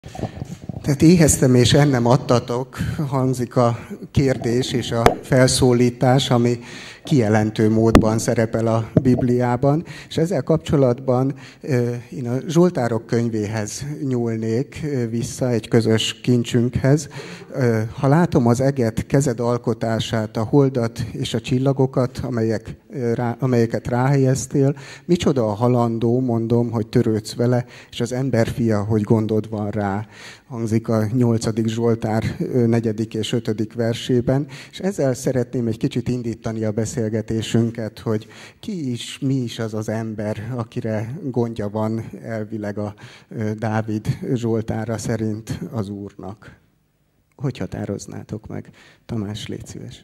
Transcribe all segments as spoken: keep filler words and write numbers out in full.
Tehát éheztem és ennem adtatok, hangzik a kérdés és a felszólítás, ami kijelentő módban szerepel a Bibliában. És ezzel kapcsolatban én a Zsoltárok könyvéhez nyúlnék vissza, egy közös kincsünkhez. Ha látom az eget, kezed alkotását, a holdat és a csillagokat, amelyek, rá, amelyeket ráhelyeztél, micsoda a halandó, mondom, hogy törődsz vele, és az emberfia, hogy gondod van rá. Hangzik a nyolcadik Zsoltár negyedik és ötödik versében, és ezzel szeretném egy kicsit indítani a beszélgetésünket, hogy ki is, mi is az az ember, akire gondja van elvileg a Dávid Zsoltára szerint az Úrnak. Hogy határoznátok meg? Tamás, légy szíves.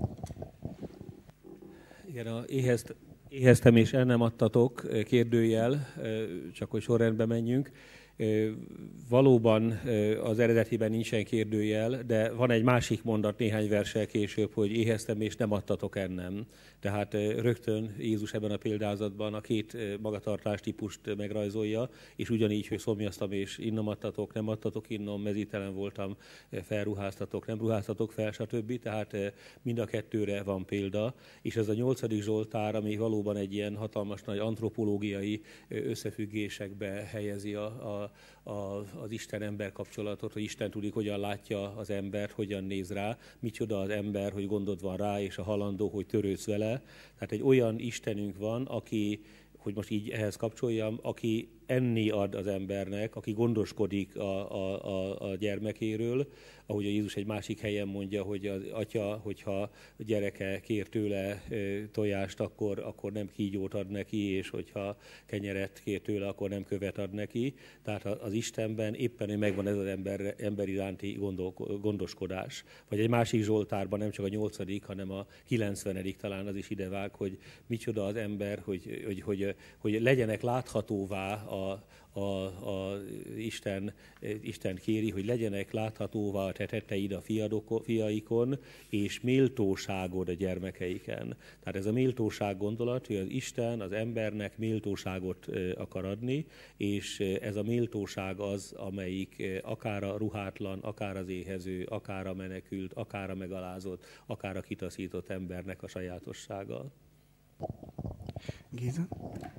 Igen, a éhezt, éheztem és el nem adtatok kérdőjel, csak hogy sorrendbe menjünk. Valóban az eredetiben nincsen kérdőjel, de van egy másik mondat néhány verssel később, hogy éheztem és nem adtatok ennem. Tehát rögtön Jézus ebben a példázatban a két magatartás típust megrajzolja, és ugyanígy, hogy szomjaztam és innom adtatok, nem adtatok innom, mezítelen voltam, felruháztatok, nem ruháztatok fel, stb. Tehát mind a kettőre van példa, és ez a nyolcadik Zsoltár, ami valóban egy ilyen hatalmas nagy antropológiai összefüggésekbe helyezi a, a A, az Isten-ember kapcsolatot, hogy Isten tudik, hogyan látja az embert, hogyan néz rá, micsoda az ember, hogy gondod van rá, és a halandó, hogy törődsz vele. Tehát egy olyan Istenünk van, aki, hogy most így ehhez kapcsoljam, aki enni ad az embernek, aki gondoskodik a, a, a, a gyermekéről, ahogy a Jézus egy másik helyen mondja, hogy az atya, hogyha a gyereke kér tőle tojást, akkor, akkor nem kígyót ad neki, és hogyha kenyeret kér tőle, akkor nem követ ad neki. Tehát az Istenben éppen, hogy megvan ez az ember, ember iránti gondol, gondoskodás. Vagy egy másik Zsoltárban, nem csak a nyolcadik, hanem a kilencvenedik talán az is idevág, hogy micsoda az ember, hogy, hogy, hogy, hogy legyenek láthatóvá a, a, a Isten, Isten kéri, hogy legyenek láthatóvá a te tetteid a fiadok, fiaikon, és méltóságod a gyermekeiken. Tehát ez a méltóság gondolat, hogy az Isten az embernek méltóságot akar adni, és ez a méltóság az, amelyik akár a ruhátlan, akár az éhező, akár a menekült, akár a megalázott, akár a kitaszított embernek a sajátossága. Géza?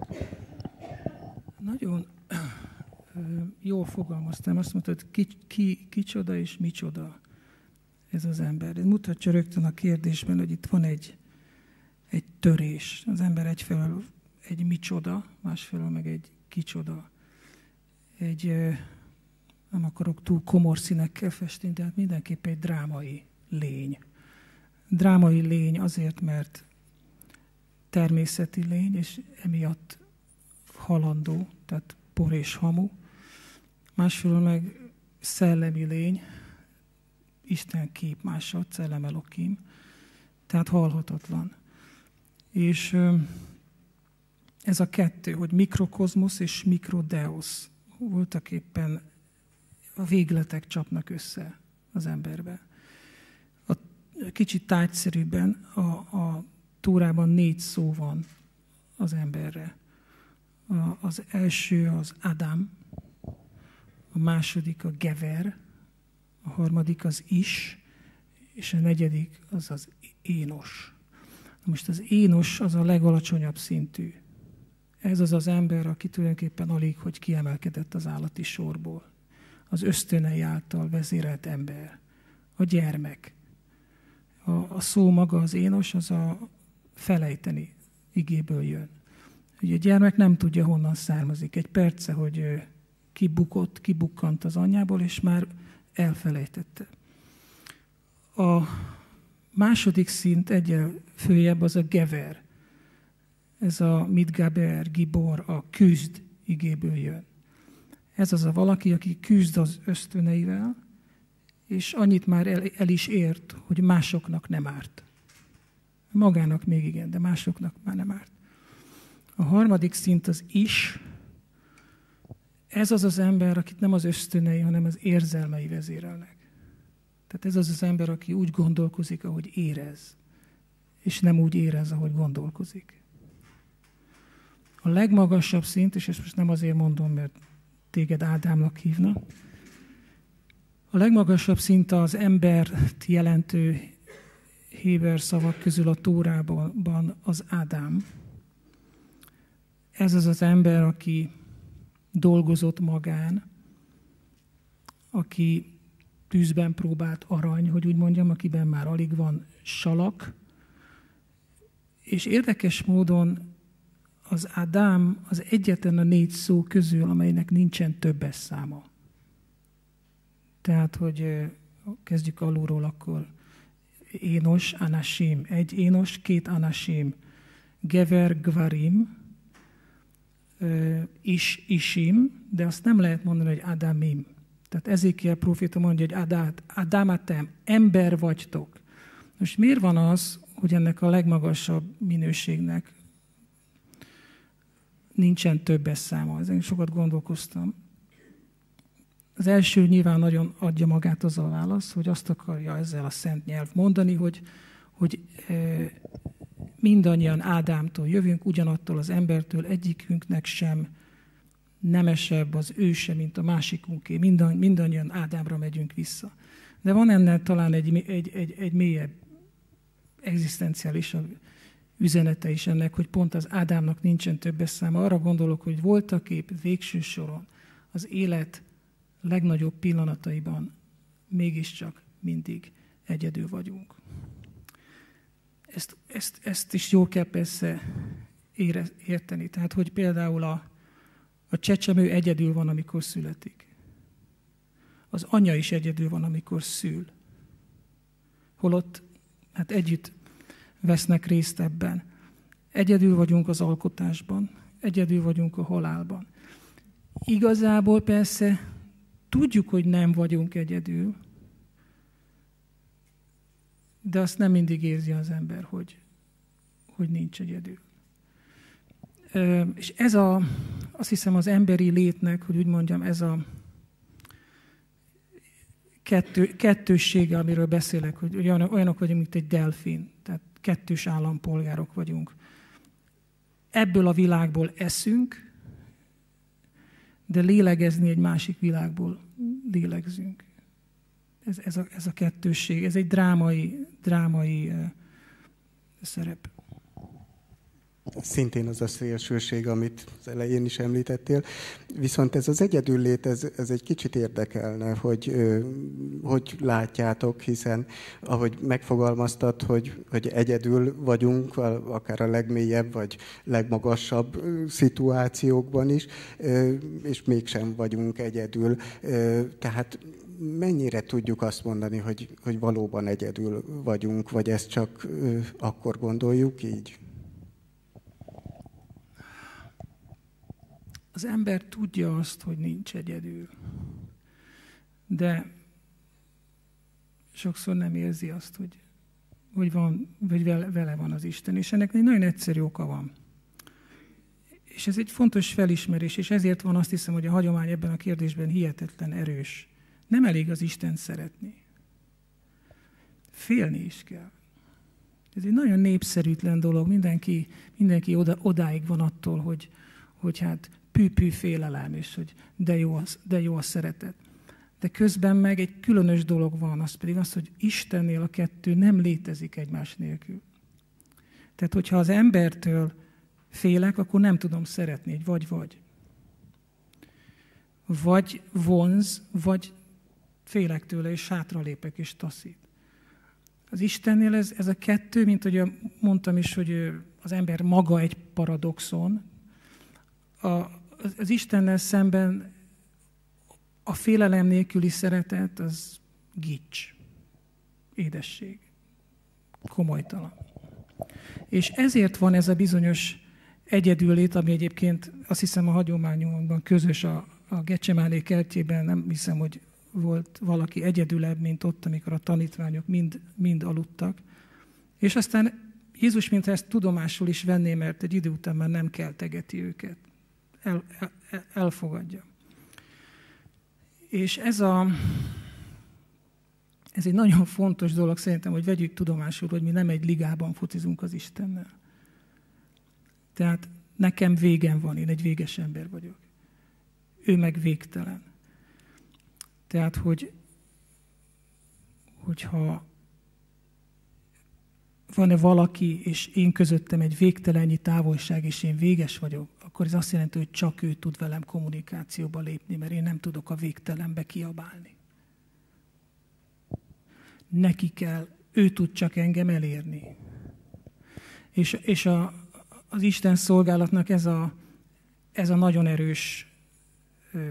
Nagyon jól fogalmaztam, azt mondtad, ki, ki, kicsoda és micsoda ez az ember. Ez mutatja rögtön a kérdésben, hogy itt van egy, egy törés. Az ember egyfelől egy micsoda, másfelől meg egy kicsoda. Egy, nem akarok túl komor színekkel festeni, de hát mindenképp egy drámai lény. Drámai lény azért, mert természeti lény, és emiatt halandó, tehát por és hamu. Másfelől meg szellemi lény, Isten képmása, Cellem Elokim, tehát halhatatlan. És ez a kettő, hogy mikrokozmosz és mikrodeosz voltak éppen a végletek csapnak össze az emberbe. A kicsit tájszerűbben a, a Tórában négy szó van az emberre. A, az első az Adam, a második a Gever, a harmadik az Is, és a negyedik az az Énos. Most az Énos az a legalacsonyabb szintű. Ez az az ember, aki tulajdonképpen alig, hogy kiemelkedett az állati sorból. Az ösztönei által vezérelt ember. A gyermek. A, a szó maga az Énos, az a felejteni igéből jön. Ugye a gyermek nem tudja, honnan származik. Egy perce, hogy kibukott, kibukkant az anyjából, és már elfelejtette. A második szint egyel följebb az a Gever. Ez a Midgaber, Gibor, a küzd igéből jön. Ez az a valaki, aki küzd az ösztöneivel, és annyit már el, el is ért, hogy másoknak nem árt. Magának még igen, de másoknak már nem árt. A harmadik szint az Is. Ez az az ember, akit nem az ösztönei, hanem az érzelmei vezérelnek. Tehát ez az az ember, aki úgy gondolkozik, ahogy érez, és nem úgy érez, ahogy gondolkozik. A legmagasabb szint, és ezt most nem azért mondom, mert téged Ádámnak hívnak, A legmagasabb szint az embert jelentő héber szavak közül a Tórában az Ádám. Ez az az ember, aki dolgozott magán, aki tűzben próbált arany, hogy úgy mondjam, akiben már alig van salak. És érdekes módon az Ádám az egyetlen a négy szó közül, amelynek nincsen többes száma. Tehát, hogy kezdjük alulról, akkor énos, anashim. Egy énos, két anashim. Gever, gvarim, is, isim, de azt nem lehet mondani, hogy Adamim. Tehát Ezékiel próféta mondja, hogy Adát, Adamatem, ember vagytok. Most miért van az, hogy ennek a legmagasabb minőségnek nincsen többes száma? Ezen sokat gondolkoztam. Az első nyilván nagyon adja magát az a válasz, hogy azt akarja ezzel a szent nyelv mondani, hogy, hogy e, mindannyian Ádámtól jövünk, ugyanattól az embertől, egyikünknek sem nemesebb az őse, mint a másikunké. Mindann, mindannyian Ádámra megyünk vissza. De van ennek talán egy, egy, egy, egy mélyebb egzisztenciális üzenete is ennek, hogy pont az Ádámnak nincsen többes száma. Arra gondolok, hogy voltak épp végső soron az élet legnagyobb pillanataiban mégiscsak mindig egyedül vagyunk. Ezt, ezt, ezt is jól kell persze ére, érteni. Tehát, hogy például a, a csecsemő egyedül van, amikor születik. Az anya is egyedül van, amikor szül. Holott hát együtt vesznek részt ebben. Egyedül vagyunk az alkotásban, egyedül vagyunk a halálban. Igazából persze tudjuk, hogy nem vagyunk egyedül, de azt nem mindig érzi az ember, hogy, hogy nincs egyedül. És ez a, azt hiszem az emberi létnek, hogy úgy mondjam, ez a kettő, kettőssége, amiről beszélek, hogy olyanok vagyunk, mint egy delfin, tehát kettős állampolgárok vagyunk. Ebből a világból eszünk, de lélegezni egy másik világból lélegzünk. Ez, ez, a, ez a kettősség, ez egy drámai, drámai uh, szerep. Szintén az a szélsőség, amit az elején is említettél. Viszont ez az egyedüllét, ez, ez egy kicsit érdekelne, hogy hogy látjátok, hiszen ahogy megfogalmaztad, hogy, hogy egyedül vagyunk, akár a legmélyebb vagy legmagasabb szituációkban is, és mégsem vagyunk egyedül. Tehát mennyire tudjuk azt mondani, hogy, hogy valóban egyedül vagyunk, vagy ezt csak akkor gondoljuk így? Az ember tudja azt, hogy nincs egyedül, de sokszor nem érzi azt, hogy, hogy, van, vagy vele, vele van az Isten. És ennek egy nagyon egyszerű oka van. És ez egy fontos felismerés, és ezért van azt hiszem, hogy a hagyomány ebben a kérdésben hihetetlen erős. Nem elég az Istent szeretni. Félni is kell. Ez egy nagyon népszerűtlen dolog. Mindenki, mindenki oda, odáig van attól, hogy, hogy hát pű-pű félelem, és hogy de jó, az, de jó a szeretet. De közben meg egy különös dolog van, az pedig az, hogy Istennél a kettő nem létezik egymás nélkül. Tehát, hogyha az embertől félek, akkor nem tudom szeretni, egy vagy-vagy. Vagy vonz, vagy félek tőle, és hátralépek, és taszít. Az Istennél ez, ez a kettő, mint hogy mondtam is, hogy az ember maga egy paradoxon. A, az Istennel szemben a félelem nélküli szeretet az gics, édesség, komolytalan. És ezért van ez a bizonyos egyedüllét, ami egyébként azt hiszem a hagyományunkban közös a, a Getsemáné kertjében, nem hiszem, hogy volt valaki egyedülebb, mint ott, amikor a tanítványok mind, mind aludtak. És aztán Jézus, mintha ezt tudomásul is venné, mert egy idő után már nem keltegeti őket. El, el, elfogadja. És ez, a, ez egy nagyon fontos dolog szerintem, hogy vegyük tudomásul, hogy mi nem egy ligában focizunk az Istennel. Tehát nekem végem van, én egy véges ember vagyok. Ő meg végtelen. Tehát, hogy hogyha van-e valaki, és én közöttem egy végtelennyi távolság, és én véges vagyok, akkor ez azt jelenti, hogy csak ő tud velem kommunikációba lépni, mert én nem tudok a végtelenbe kiabálni. Neki kell, ő tud csak engem elérni. És, és a, az Isten szolgálatnak ez a, ez a nagyon erős ö,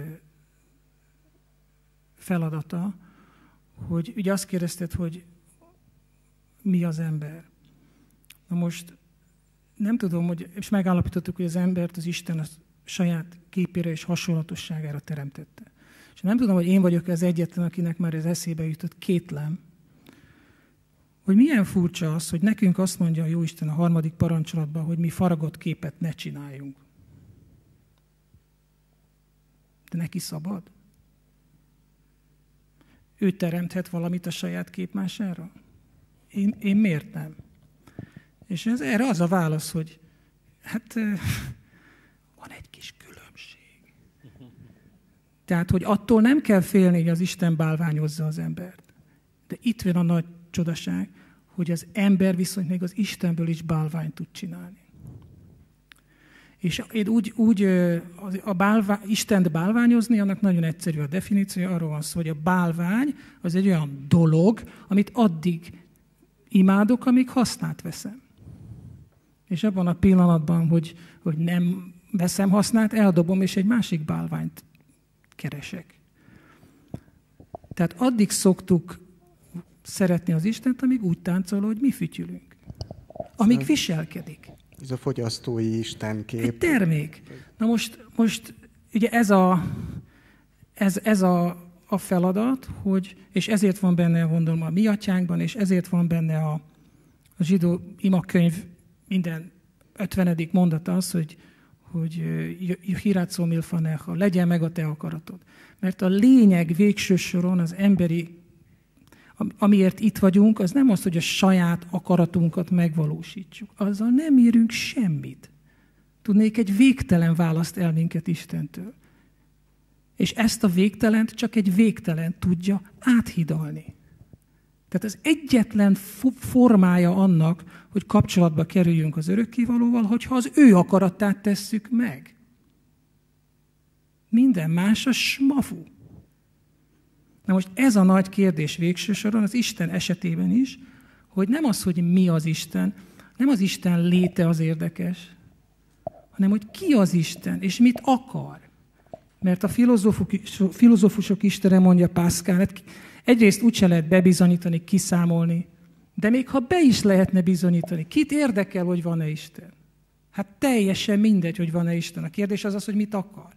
feladata, hogy ugye azt kérdezted, hogy mi az ember. Na most nem tudom, hogy, és megállapítottuk, hogy az embert az Isten a saját képére és hasonlatosságára teremtette. És nem tudom, hogy én vagyok az egyetlen, akinek már ez eszébe jutott, kétlem, hogy milyen furcsa az, hogy nekünk azt mondja a Jóisten a harmadik parancsolatban, hogy mi faragott képet ne csináljunk. De neki szabad? Ő teremthet valamit a saját képmására? Én, én miért nem? És ez, erre az a válasz, hogy hát van egy kis különbség. Tehát, hogy attól nem kell félni, hogy az Isten bálványozza az embert. De itt van a nagy csodaság, hogy az ember viszont még az Istenből is bálványt tud csinálni. És én úgy, úgy a bálvá, Istent bálványozni, annak nagyon egyszerű a definíciója, arról van szó, hogy a bálvány az egy olyan dolog, amit addig imádok, amíg hasznát veszem. És abban a pillanatban, hogy, hogy nem veszem hasznát, eldobom, és egy másik bálványt keresek. Tehát addig szoktuk szeretni az Istent, amíg úgy táncol, hogy mi fütyülünk. Amíg viselkedik. Ez a fogyasztói istenkép. Egy termék. Na most, most ugye ez a, ez, ez a, a feladat, hogy, és ezért van benne, gondolom, a mi atyánkban, és ezért van benne a, a zsidó imakönyv minden ötvenedik mondata az, hogy, hogy Hirátszó milfaneha, legyen meg a te akaratod. Mert a lényeg végső soron az emberi, amiért itt vagyunk, az nem az, hogy a saját akaratunkat megvalósítsuk. Azzal nem érünk semmit. Tudnék, egy végtelen választ el minket Istentől. És ezt a végtelent csak egy végtelen tudja áthidalni. Tehát az egyetlen formája annak, hogy kapcsolatba kerüljünk az örökkévalóval, hogyha az ő akaratát tesszük meg. Minden más a smafu. Na most ez a nagy kérdés végső soron az Isten esetében is, hogy nem az, hogy mi az Isten, nem az Isten léte az érdekes, hanem hogy ki az Isten, és mit akar. Mert a filozófusok istene, mondja Pascal, egyrészt úgyse lehet bebizonyítani, kiszámolni, de még ha be is lehetne bizonyítani, kit érdekel, hogy van-e Isten? Hát teljesen mindegy, hogy van-e Isten. A kérdés az az, hogy mit akar.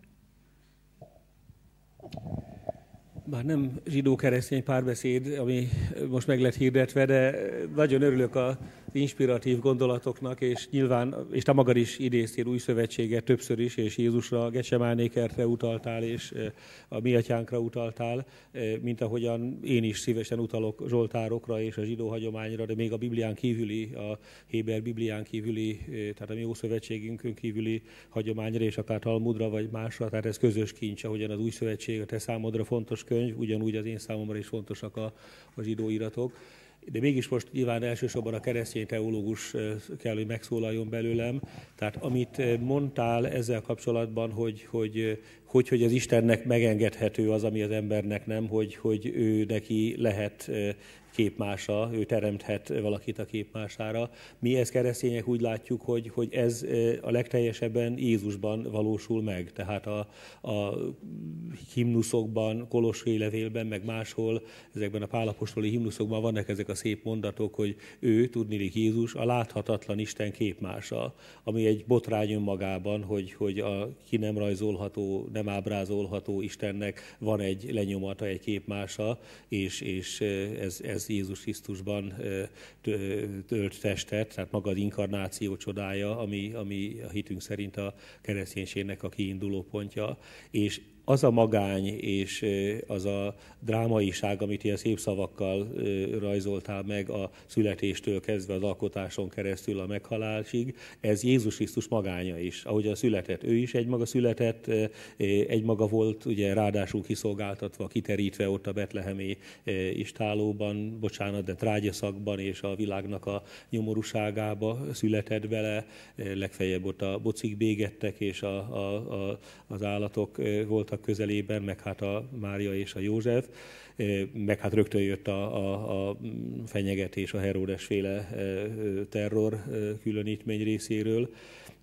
Bár nem zsidó-keresztény párbeszéd, ami most meg lett hirdetve, de nagyon örülök az inspiratív gondolatoknak, és nyilván, és te magad is idéztél új szövetséget többször is, és Jézusra, Getsemáné kertre utaltál, és a mi atyánkra utaltál, mint ahogyan én is szívesen utalok zsoltárokra és a zsidó hagyományra, de még a Biblián kívüli, a Héber Biblián kívüli, tehát a mi ószövetségünkön kívüli hagyományra, és akár Talmudra vagy másra, tehát ez közös kincs, ahogyan az új szövetség a te számodra fontos könyv, ugyanúgy az én számomra is fontosak a, a zsidó iratok. De mégis most nyilván elsősorban a keresztény teológus kell, hogy megszólaljon belőlem. Tehát amit mondtál ezzel kapcsolatban, hogy, hogy, hogy, hogy az Istennek megengedhető az, ami az embernek nem, hogy, hogy ő neki lehet képmása, ő teremthet valakit a képmására. Mi ezt keresztények úgy látjuk, hogy, hogy ez a legteljesebben Jézusban valósul meg. Tehát a, a himnuszokban, Kolossai levélben, meg máshol, ezekben a pálapostoli himnuszokban vannak ezek a szép mondatok, hogy ő, tudniillik Jézus, a láthatatlan Isten képmása, ami egy botrány önmagában, hogy, hogy a ki nem rajzolható, nem ábrázolható Istennek van egy lenyomata, egy képmása, és, és ez, ez Jézus Krisztusban tölt testet, tehát maga az inkarnáció csodája, ami, ami a hitünk szerint a kereszténységnek a kiinduló pontja. És az a magány és az a drámaiság, amit ilyen szép szavakkal rajzoltál meg a születéstől kezdve az alkotáson keresztül a meghalásig, ez Jézus Krisztus magánya is. Ahogyan született, ő is egymaga született, egymaga volt, ugye ráadásul kiszolgáltatva, kiterítve ott a betlehemi istállóban, bocsánat, de trágyaszakban és a világnak a nyomorúságába született bele, legfeljebb ott a bocik bégettek és a, a, a, az állatok voltak közelében, meg hát a Mária és a József, meg hát rögtön jött a, a, a fenyegetés a Heródes-féle terror különítmény részéről,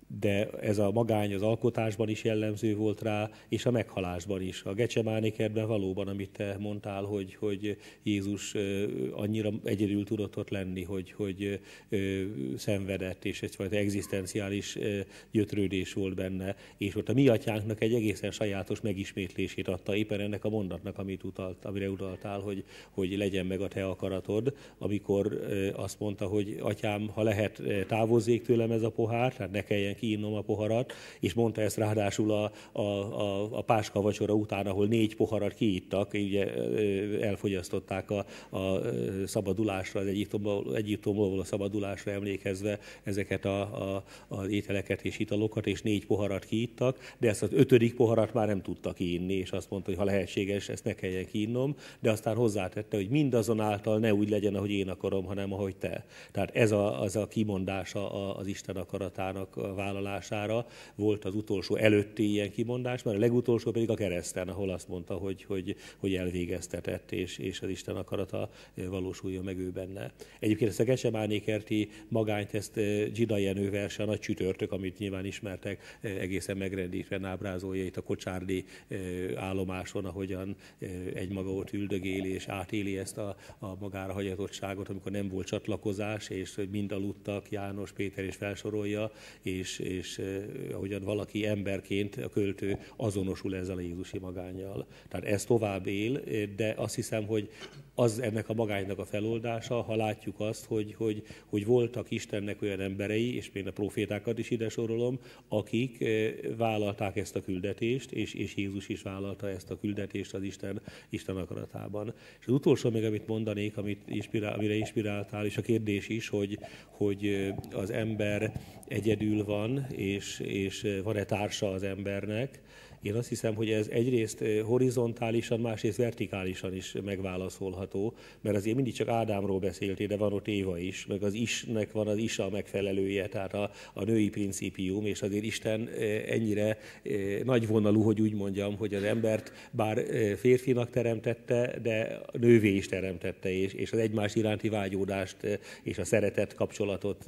de ez a magány az alkotásban is jellemző volt rá, és a meghalásban is. A Gecsemáné kertben valóban, amit te mondtál, hogy, hogy Jézus annyira egyedül tudott ott lenni, hogy, hogy szenvedett, és egyfajta egzisztenciális gyötrődés volt benne, és ott a mi atyánknak egy egészen sajátos megismétlését adta éppen ennek a mondatnak, amit utalt, amire utaltál, hogy, hogy legyen meg a te akaratod, amikor azt mondta, hogy atyám, ha lehet, távozzék tőlem ez a pohár, tehát ne kelljen kiinnom a poharat, és mondta ezt ráadásul a, a, a, a páska vacsora után, ahol négy poharat kiittak, ugye elfogyasztották a, a szabadulásra, az Egyiptomból, Egyiptomból a szabadulásra emlékezve ezeket a, a, az ételeket és italokat, és négy poharat kiittak, de ezt az ötödik poharat már nem tudtak kiinni, és azt mondta, hogy ha lehetséges, ezt ne kelljen kiinnom, de aztán hozzátette, hogy mindazonáltal ne úgy legyen, ahogy én akarom, hanem ahogy te. Tehát ez a, az a kimondása az Isten akaratának a vállalására volt az utolsó előtti ilyen kimondás, mert a legutolsó pedig a kereszten, ahol azt mondta, hogy, hogy, hogy elvégeztetett, és, és az Isten akarata valósuljon meg ő benne. Egyébként ezt a Gecsemáné kerti magányt, ezt Dzsida Jenő verse, a Nagy csütörtök, amit nyilván ismertek, egészen megrendítően ábrázolja itt a kocsárdi állomáson, ahogyan egymaga ott üldögél és átéli ezt a, a magára hagyatottságot, amikor nem volt csatlakozás, és hogy mind aludtak, János, Péter is felsorolja, és, és eh, ahogyan valaki emberként, a költő azonosul ezzel a jézusi magánnyal. Tehát ez tovább él, de azt hiszem, hogy az ennek a magánynak a feloldása, ha látjuk azt, hogy, hogy, hogy voltak Istennek olyan emberei, és például a profétákat is ide sorolom, akik eh, vállalták ezt a küldetést, és, és Jézus is vállalta ezt a küldetést az Isten, Isten akaratában. És az utolsó még, amit mondanék, amit inspirál, amire inspiráltál, és a kérdés is, hogy, hogy az ember egyedül van, és, és van-e társa az embernek. Én azt hiszem, hogy ez egyrészt horizontálisan, másrészt vertikálisan is megválaszolható, mert azért mindig csak Ádámról beszéltél, de van ott Éva is, meg az isnek van az isa megfelelője, tehát a, a női principium, és azért Isten ennyire nagyvonalú, hogy úgy mondjam, hogy az embert bár férfinak teremtette, de nővé is teremtette, és, és az egymás iránti vágyódást és a szeretet kapcsolatot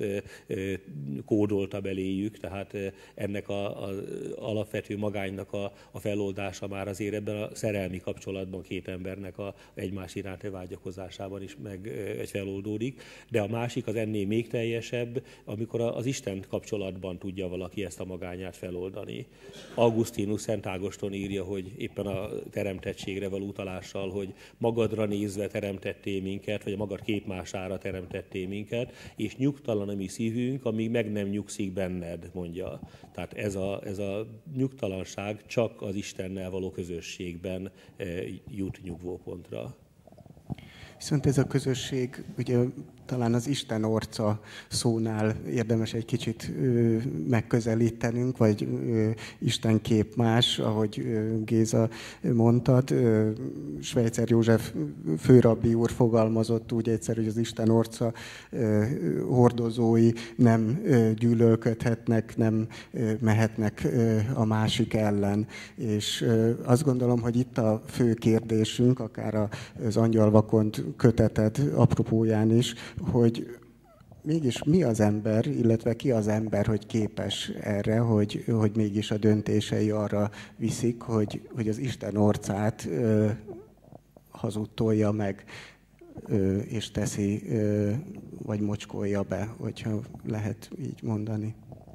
kódolta beléjük, tehát ennek az alapvető magánynak a a feloldása már azért ebben a szerelmi kapcsolatban két embernek a egymás iránti vágyakozásában is meg egy feloldódik, de a másik az ennél még teljesebb, amikor az Isten kapcsolatban tudja valaki ezt a magányát feloldani. Augustinus, Szent Ágoston írja, hogy éppen a teremtettségre való utalással, hogy magadra nézve teremtettél minket, vagy a magad képmására teremtettél minket, és nyugtalan a mi szívünk, amíg meg nem nyugszik benned, mondja. Tehát ez a, ez a nyugtalanság csak az Istennel való közösségben jut nyugvópontra. Viszont ez a közösség, ugye talán az Isten orca szónál érdemes egy kicsit ö, megközelítenünk, vagy ö, Isten kép más, ahogy ö, Géza mondtad. Ö, Schweitzer József főrabbi úr fogalmazott úgy egyszer, hogy az Isten orca ö, hordozói nem ö, gyűlölködhetnek, nem ö, mehetnek ö, a másik ellen. És ö, azt gondolom, hogy itt a fő kérdésünk, akár az Angyalvakond köteted apropóján is, hogy mégis mi az ember, illetve ki az ember, hogy képes erre, hogy, hogy mégis a döntései arra viszik, hogy, hogy az Isten orcát ö, hazudtolja meg, ö, és teszi, ö, vagy mocskolja be, hogyha lehet így mondani.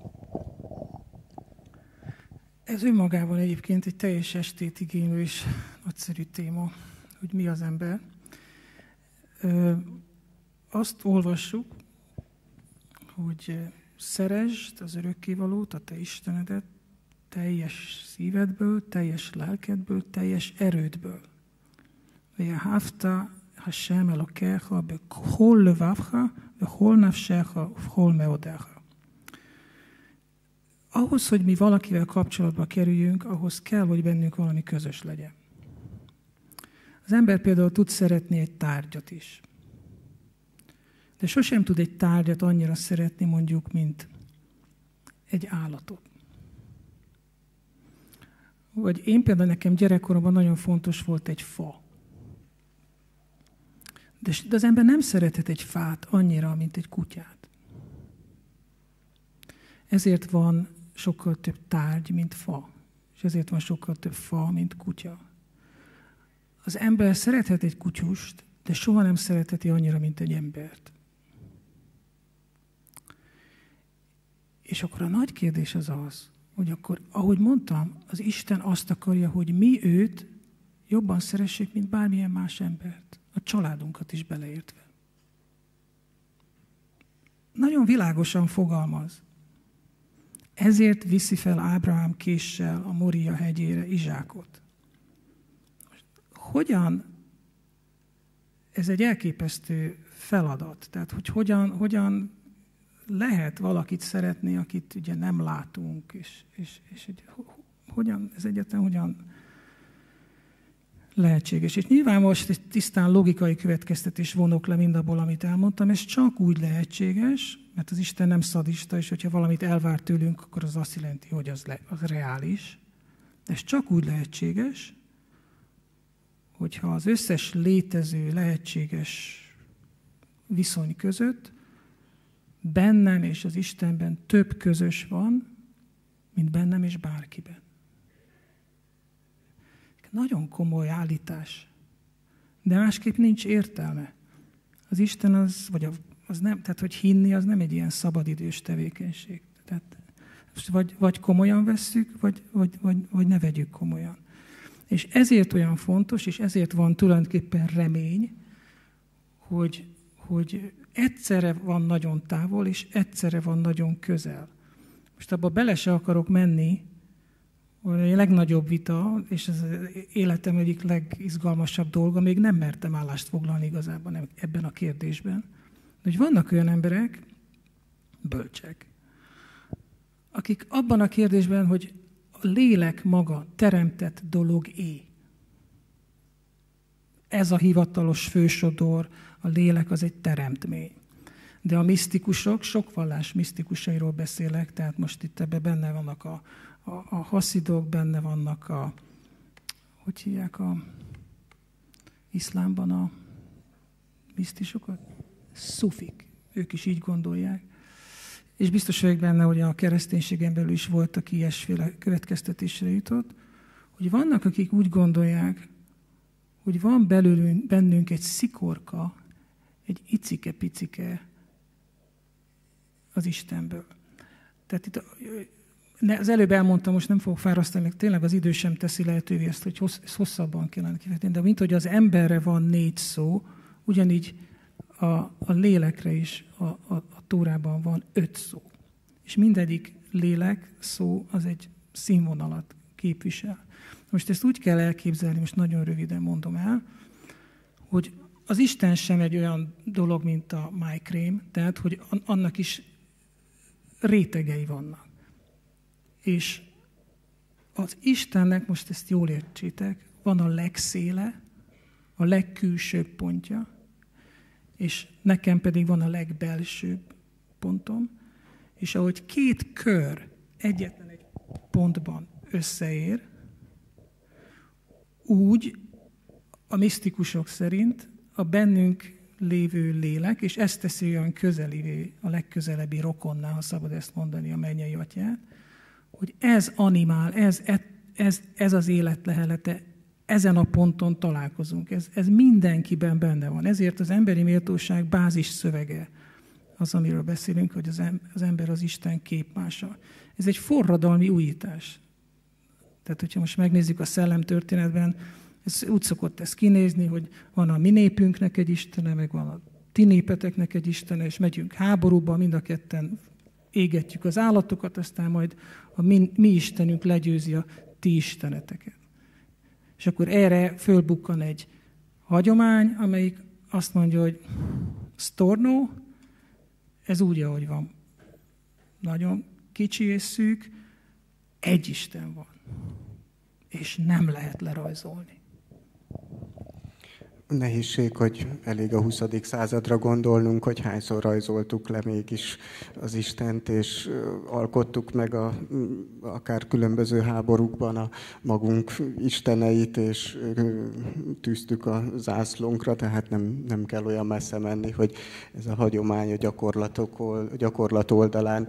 Ez önmagában egyébként egy teljes estét igénylő és nagyszerű téma, hogy mi az ember. Ö, azt olvassuk, hogy szeresd az örökkévalót, a te Istenedet, teljes szívedből, teljes lelkedből, teljes erődből. ואהבת השם אלוקיך בכל לבבך וכל נפשך ובכל מאודיך. Ahhoz, hogy mi valakivel kapcsolatba kerüljünk, ahhoz kell, hogy bennünk valami közös legyen. Az ember például tud szeretni egy tárgyat is. De sosem tud egy tárgyat annyira szeretni, mondjuk, mint egy állatot. Vagy én például nekem gyerekkoromban nagyon fontos volt egy fa. De, de az ember nem szerethet egy fát annyira, mint egy kutyát. Ezért van sokkal több tárgy, mint fa. És ezért van sokkal több fa, mint kutya. Az ember szerethet egy kutyust, de soha nem szeretheti annyira, mint egy embert. És akkor a nagy kérdés az az, hogy akkor, ahogy mondtam, az Isten azt akarja, hogy mi őt jobban szeressük, mint bármilyen más embert. A családunkat is beleértve. Nagyon világosan fogalmaz. Ezért viszi fel Ábrahám késsel a Moria hegyére Izsákot. Hogyan? Ez egy elképesztő feladat. Tehát, hogy hogyan, hogyan lehet valakit szeretni, akit ugye nem látunk, és, és, és hogy hogyan, ez egyáltalán hogyan lehetséges. És nyilván most egy tisztán logikai következtetés vonok le mindabból, amit elmondtam, ez csak úgy lehetséges, mert az Isten nem szadista, és hogyha valamit elvár tőlünk, akkor az azt jelenti, hogy az, le, az reális. De ez csak úgy lehetséges, hogyha az összes létező, lehetséges viszony között bennem és az Istenben több közös van, mint bennem és bárkiben. Nagyon komoly állítás. De másképp nincs értelme. Az Isten az, vagy az nem, tehát hogy hinni, az nem egy ilyen szabadidős tevékenység. Tehát vagy, vagy komolyan vesszük, vagy, vagy, vagy, vagy ne vegyük komolyan. És ezért olyan fontos, és ezért van tulajdonképpen remény, hogy, hogy egyszerre van nagyon távol, és egyszerre van nagyon közel. Most abba bele se akarok menni, a legnagyobb vita, és ez életem egyik legizgalmasabb dolga, még nem mertem állást foglalni igazából ebben a kérdésben. De hogy vannak olyan emberek, bölcsek, akik abban a kérdésben, hogy a lélek maga teremtett dolog-é. Ez a hivatalos fősodor, a lélek az egy teremtmény. De a misztikusok, sok vallás misztikusairól beszélek, tehát most itt ebben benne vannak a A, a haszidok, benne vannak a, hogy hívják a iszlámban a misztikusokat? Szufik. Ők is így gondolják. És biztos vagyok benne, hogy a kereszténységen belül is volt, aki ilyesféle következtetésre jutott, hogy vannak, akik úgy gondolják, hogy van belőlünk, bennünk egy szikorka, egy icike-picike az Istenből. Tehát itt az előbb elmondtam, most nem fogok fárasztani, meg tényleg az idő sem teszi lehetővé ezt, hogy hossz, ezt hosszabban kellene kifejteni. De mint hogy az emberre van négy szó, ugyanígy a, a lélekre is a, a, a Tórában van öt szó. És mindegyik lélek szó az egy színvonalat képvisel. Most ezt úgy kell elképzelni, most nagyon röviden mondom el, hogy az Isten sem egy olyan dolog, mint a májkrém, tehát hogy annak is rétegei vannak. És az Istennek, most ezt jól értsétek, van a legszéle, a legkülsőbb pontja, és nekem pedig van a legbelsőbb pontom, és ahogy két kör egyetlen egy pontban összeér, úgy a misztikusok szerint a bennünk lévő lélek, és ezt teszi olyan közelivé, a legközelebbi rokonnál, ha szabad ezt mondani, a mennyei atyát, hogy ez animál, ez, ez, ez az élet lehelete, ezen a ponton találkozunk. Ez, ez mindenkiben benne van. Ezért az emberi méltóság bázis szövege az, amiről beszélünk, hogy az, em, az ember az Isten képmása. Ez egy forradalmi újítás. Tehát, hogyha most megnézzük a szellemtörténetben, ez úgy szokott ez kinézni, hogy van a mi népünknek egy istene, meg van a ti népeteknek egy istene, és megyünk háborúba, mind a ketten égetjük az állatokat, aztán majd a mi, mi Istenünk legyőzi a ti isteneteket. És akkor erre fölbukkan egy hagyomány, amelyik azt mondja, hogy Storno, ez úgy, ahogy van. Nagyon kicsi és szűk, egy Isten van. És nem lehet lerajzolni. Nehézség, hogy elég a huszadik századra gondolnunk, hogy hányszor rajzoltuk le mégis az Istent, és alkottuk meg a, akár különböző háborúkban a magunk isteneit, és tűztük a zászlónkra, tehát nem, nem kell olyan messze menni, hogy ez a hagyomány a gyakorlatok, a gyakorlat oldalán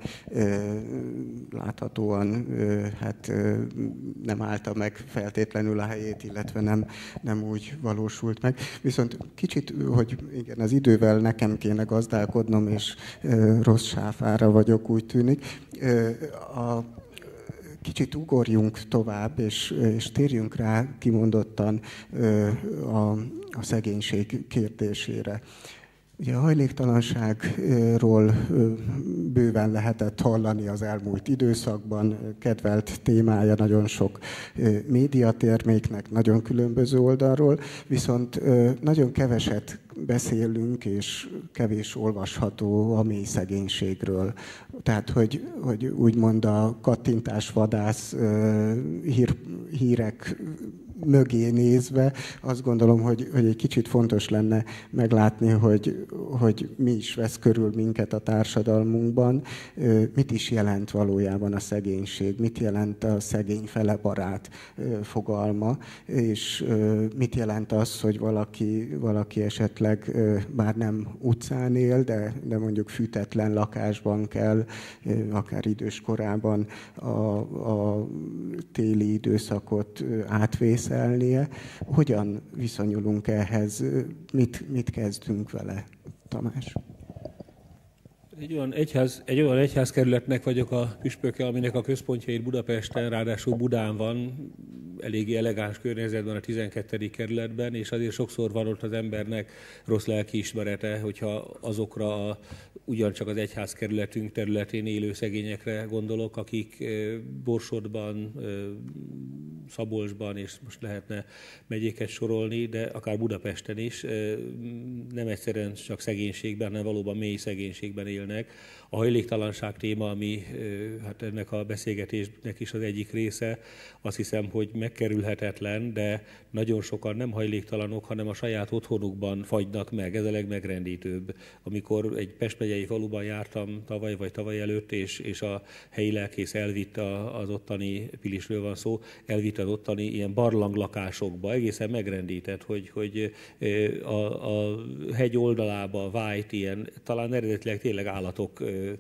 láthatóan hát nem állta meg feltétlenül a helyét, illetve nem, nem úgy valósult meg. Viszont kicsit, hogy igen, az idővel nekem kéne gazdálkodnom, és e, rossz sáfára vagyok, úgy tűnik. E, a, kicsit ugorjunk tovább, és, és térjünk rá kimondottan e, a, a szegénység kérdésére. Ugye a hajléktalanságról bőven lehetett hallani az elmúlt időszakban, kedvelt témája nagyon sok médiaterméknek, nagyon különböző oldalról, viszont nagyon keveset beszélünk, és kevés olvasható a mély szegénységről. Tehát, hogy, hogy úgymond a kattintásvadász hír, hírek mögé nézve, azt gondolom, hogy, hogy egy kicsit fontos lenne meglátni, hogy, hogy mi is vesz körül minket a társadalmunkban, mit is jelent valójában a szegénység, mit jelent a szegény fele barát fogalma, és mit jelent az, hogy valaki, valaki esetleg bár nem utcán él, de, de mondjuk fűtetlen lakásban kell, akár idős korában a, a téli időszakot átvészelnie. Hogyan viszonyulunk ehhez? Mit, mit kezdünk vele, Tamás? Egy olyan, egyház, egy olyan egyházkerületnek vagyok a püspöke, aminek a központja itt Budapesten, ráadásul Budán van, eléggé elegáns környezetben, a tizenkettedik kerületben, és azért sokszor van ott az embernek rossz lelkiismerete, hogyha azokra a, ugyancsak az egyházkerületünk területén élő szegényekre gondolok, akik Borsodban, Szabolcsban, és most lehetne megyéket sorolni, de akár Budapesten is nem egyszerűen csak szegénységben, hanem valóban mély szegénységben élnek. A hajléktalanság téma, ami hát ennek a beszélgetésnek is az egyik része, azt hiszem, hogy megkerülhetetlen, de nagyon sokan nem hajléktalanok, hanem a saját otthonukban fagynak meg. Ez a legmegrendítőbb. Amikor egy Pest megyei faluban jártam tavaly vagy tavaly előtt, és, és a helyi lelkész elvitt az ottani, Pilisről van szó, elvitt az ottani ilyen barlanglakásokba. Egészen megrendített, hogy, hogy a, a hegy oldalába vájt ilyen, talán eredetileg tényleg állatok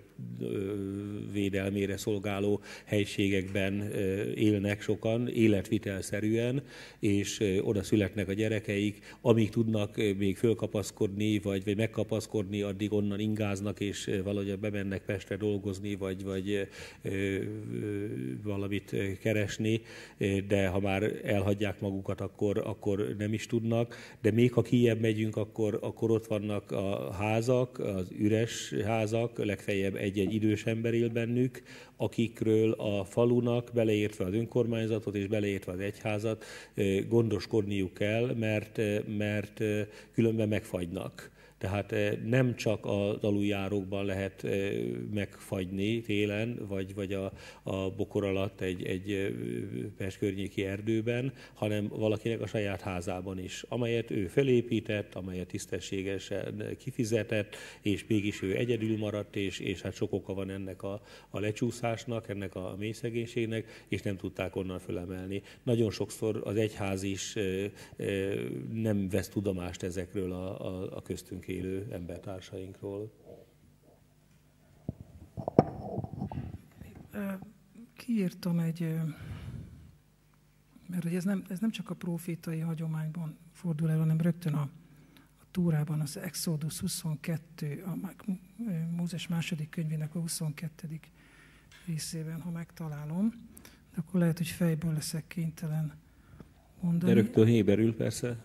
védelmére szolgáló helységekben élnek sokan, életvitelszerűen, és oda születnek a gyerekeik, amíg tudnak még fölkapaszkodni, vagy, vagy megkapaszkodni, addig onnan ingáznak, és valahogy bemennek Pestre dolgozni, vagy, vagy ö, ö, valamit keresni, de ha már elhagyják magukat, akkor, akkor nem is tudnak. De még ha kijebb megyünk, akkor, akkor ott vannak a házak, az üres házak, legfeljebb egy-egy idős ember él bennük, akikről a falunak, beleértve az önkormányzatot és beleértve az egyházat gondoskodniuk kell, mert, mert különben megfagynak. Tehát nem csak az aluljárókban lehet megfagyni télen, vagy, vagy a, a bokor alatt egy, egy Pest környéki erdőben, hanem valakinek a saját házában is, amelyet ő felépített, amelyet tisztességesen kifizetett, és mégis ő egyedül maradt, és, és hát sok oka van ennek a, a lecsúszásnak, ennek a mélyszegénységnek, és nem tudták onnan fölemelni. Nagyon sokszor az egyház is nem vesz tudomást ezekről a, a, a köztünk élő embertársainkról. Kiírtam egy, mert ez nem, ez nem csak a profétai hagyományban fordul el, hanem rögtön a, a Tórában, az Exodus huszonkettő, a Mózes második könyvének a huszonkettő részében, ha megtalálom, de akkor lehet, hogy fejből leszek kénytelen mondani. De rögtön héberül persze.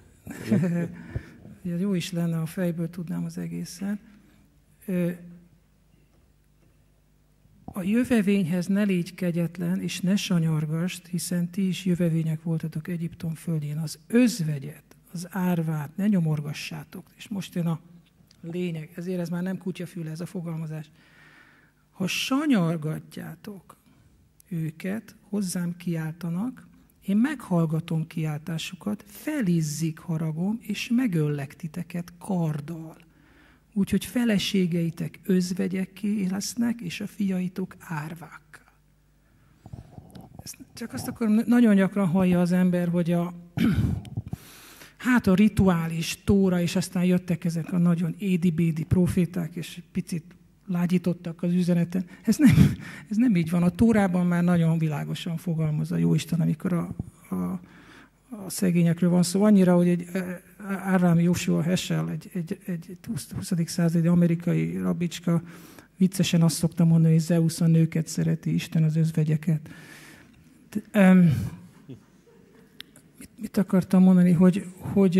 Jó is lenne, ha fejből tudnám az egészet. a jövevényhez ne légy kegyetlen, és ne sanyargasd, hiszen ti is jövevények voltatok Egyiptom földjén. Az özvegyet, az árvát ne nyomorgassátok. És most jön a lényeg, ezért ez már nem kutyafüle, ez a fogalmazás. Ha sanyargatjátok őket, hozzám kiáltanak, én meghallgatom kiáltásukat, felizzik haragom, és megöllek titeket karddal. Úgyhogy feleségeitek özvegyekké lesznek, és a fiaitok árvákká. Ezt csak azt akkor nagyon gyakran hallja az ember, hogy a, hát a rituális tóra, és aztán jöttek ezek a nagyon édi-bédi proféták, és picit lágyítottak az üzeneten. Ez nem, ez nem így van. A Tórában már nagyon világosan fogalmaz a Jóisten, amikor a, a, a szegényekről van szó. Annyira, hogy egy Árám Joshua Heschel, egy, egy, egy huszadik századi amerikai rabicska viccesen azt szokta mondani, hogy Zeusz a nőket szereti, Isten az özvegyeket. De, um, mit, mit akartam mondani, hogy, hogy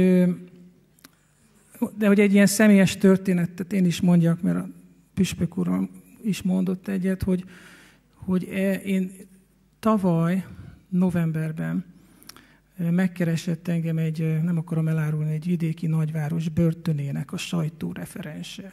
de hogy egy ilyen személyes történetet én is mondjak, mert a püspök uram is mondott egyet, hogy, hogy én tavaly novemberben megkeresett engem egy, nem akarom elárulni, egy vidéki nagyváros börtönének a sajtóreferense.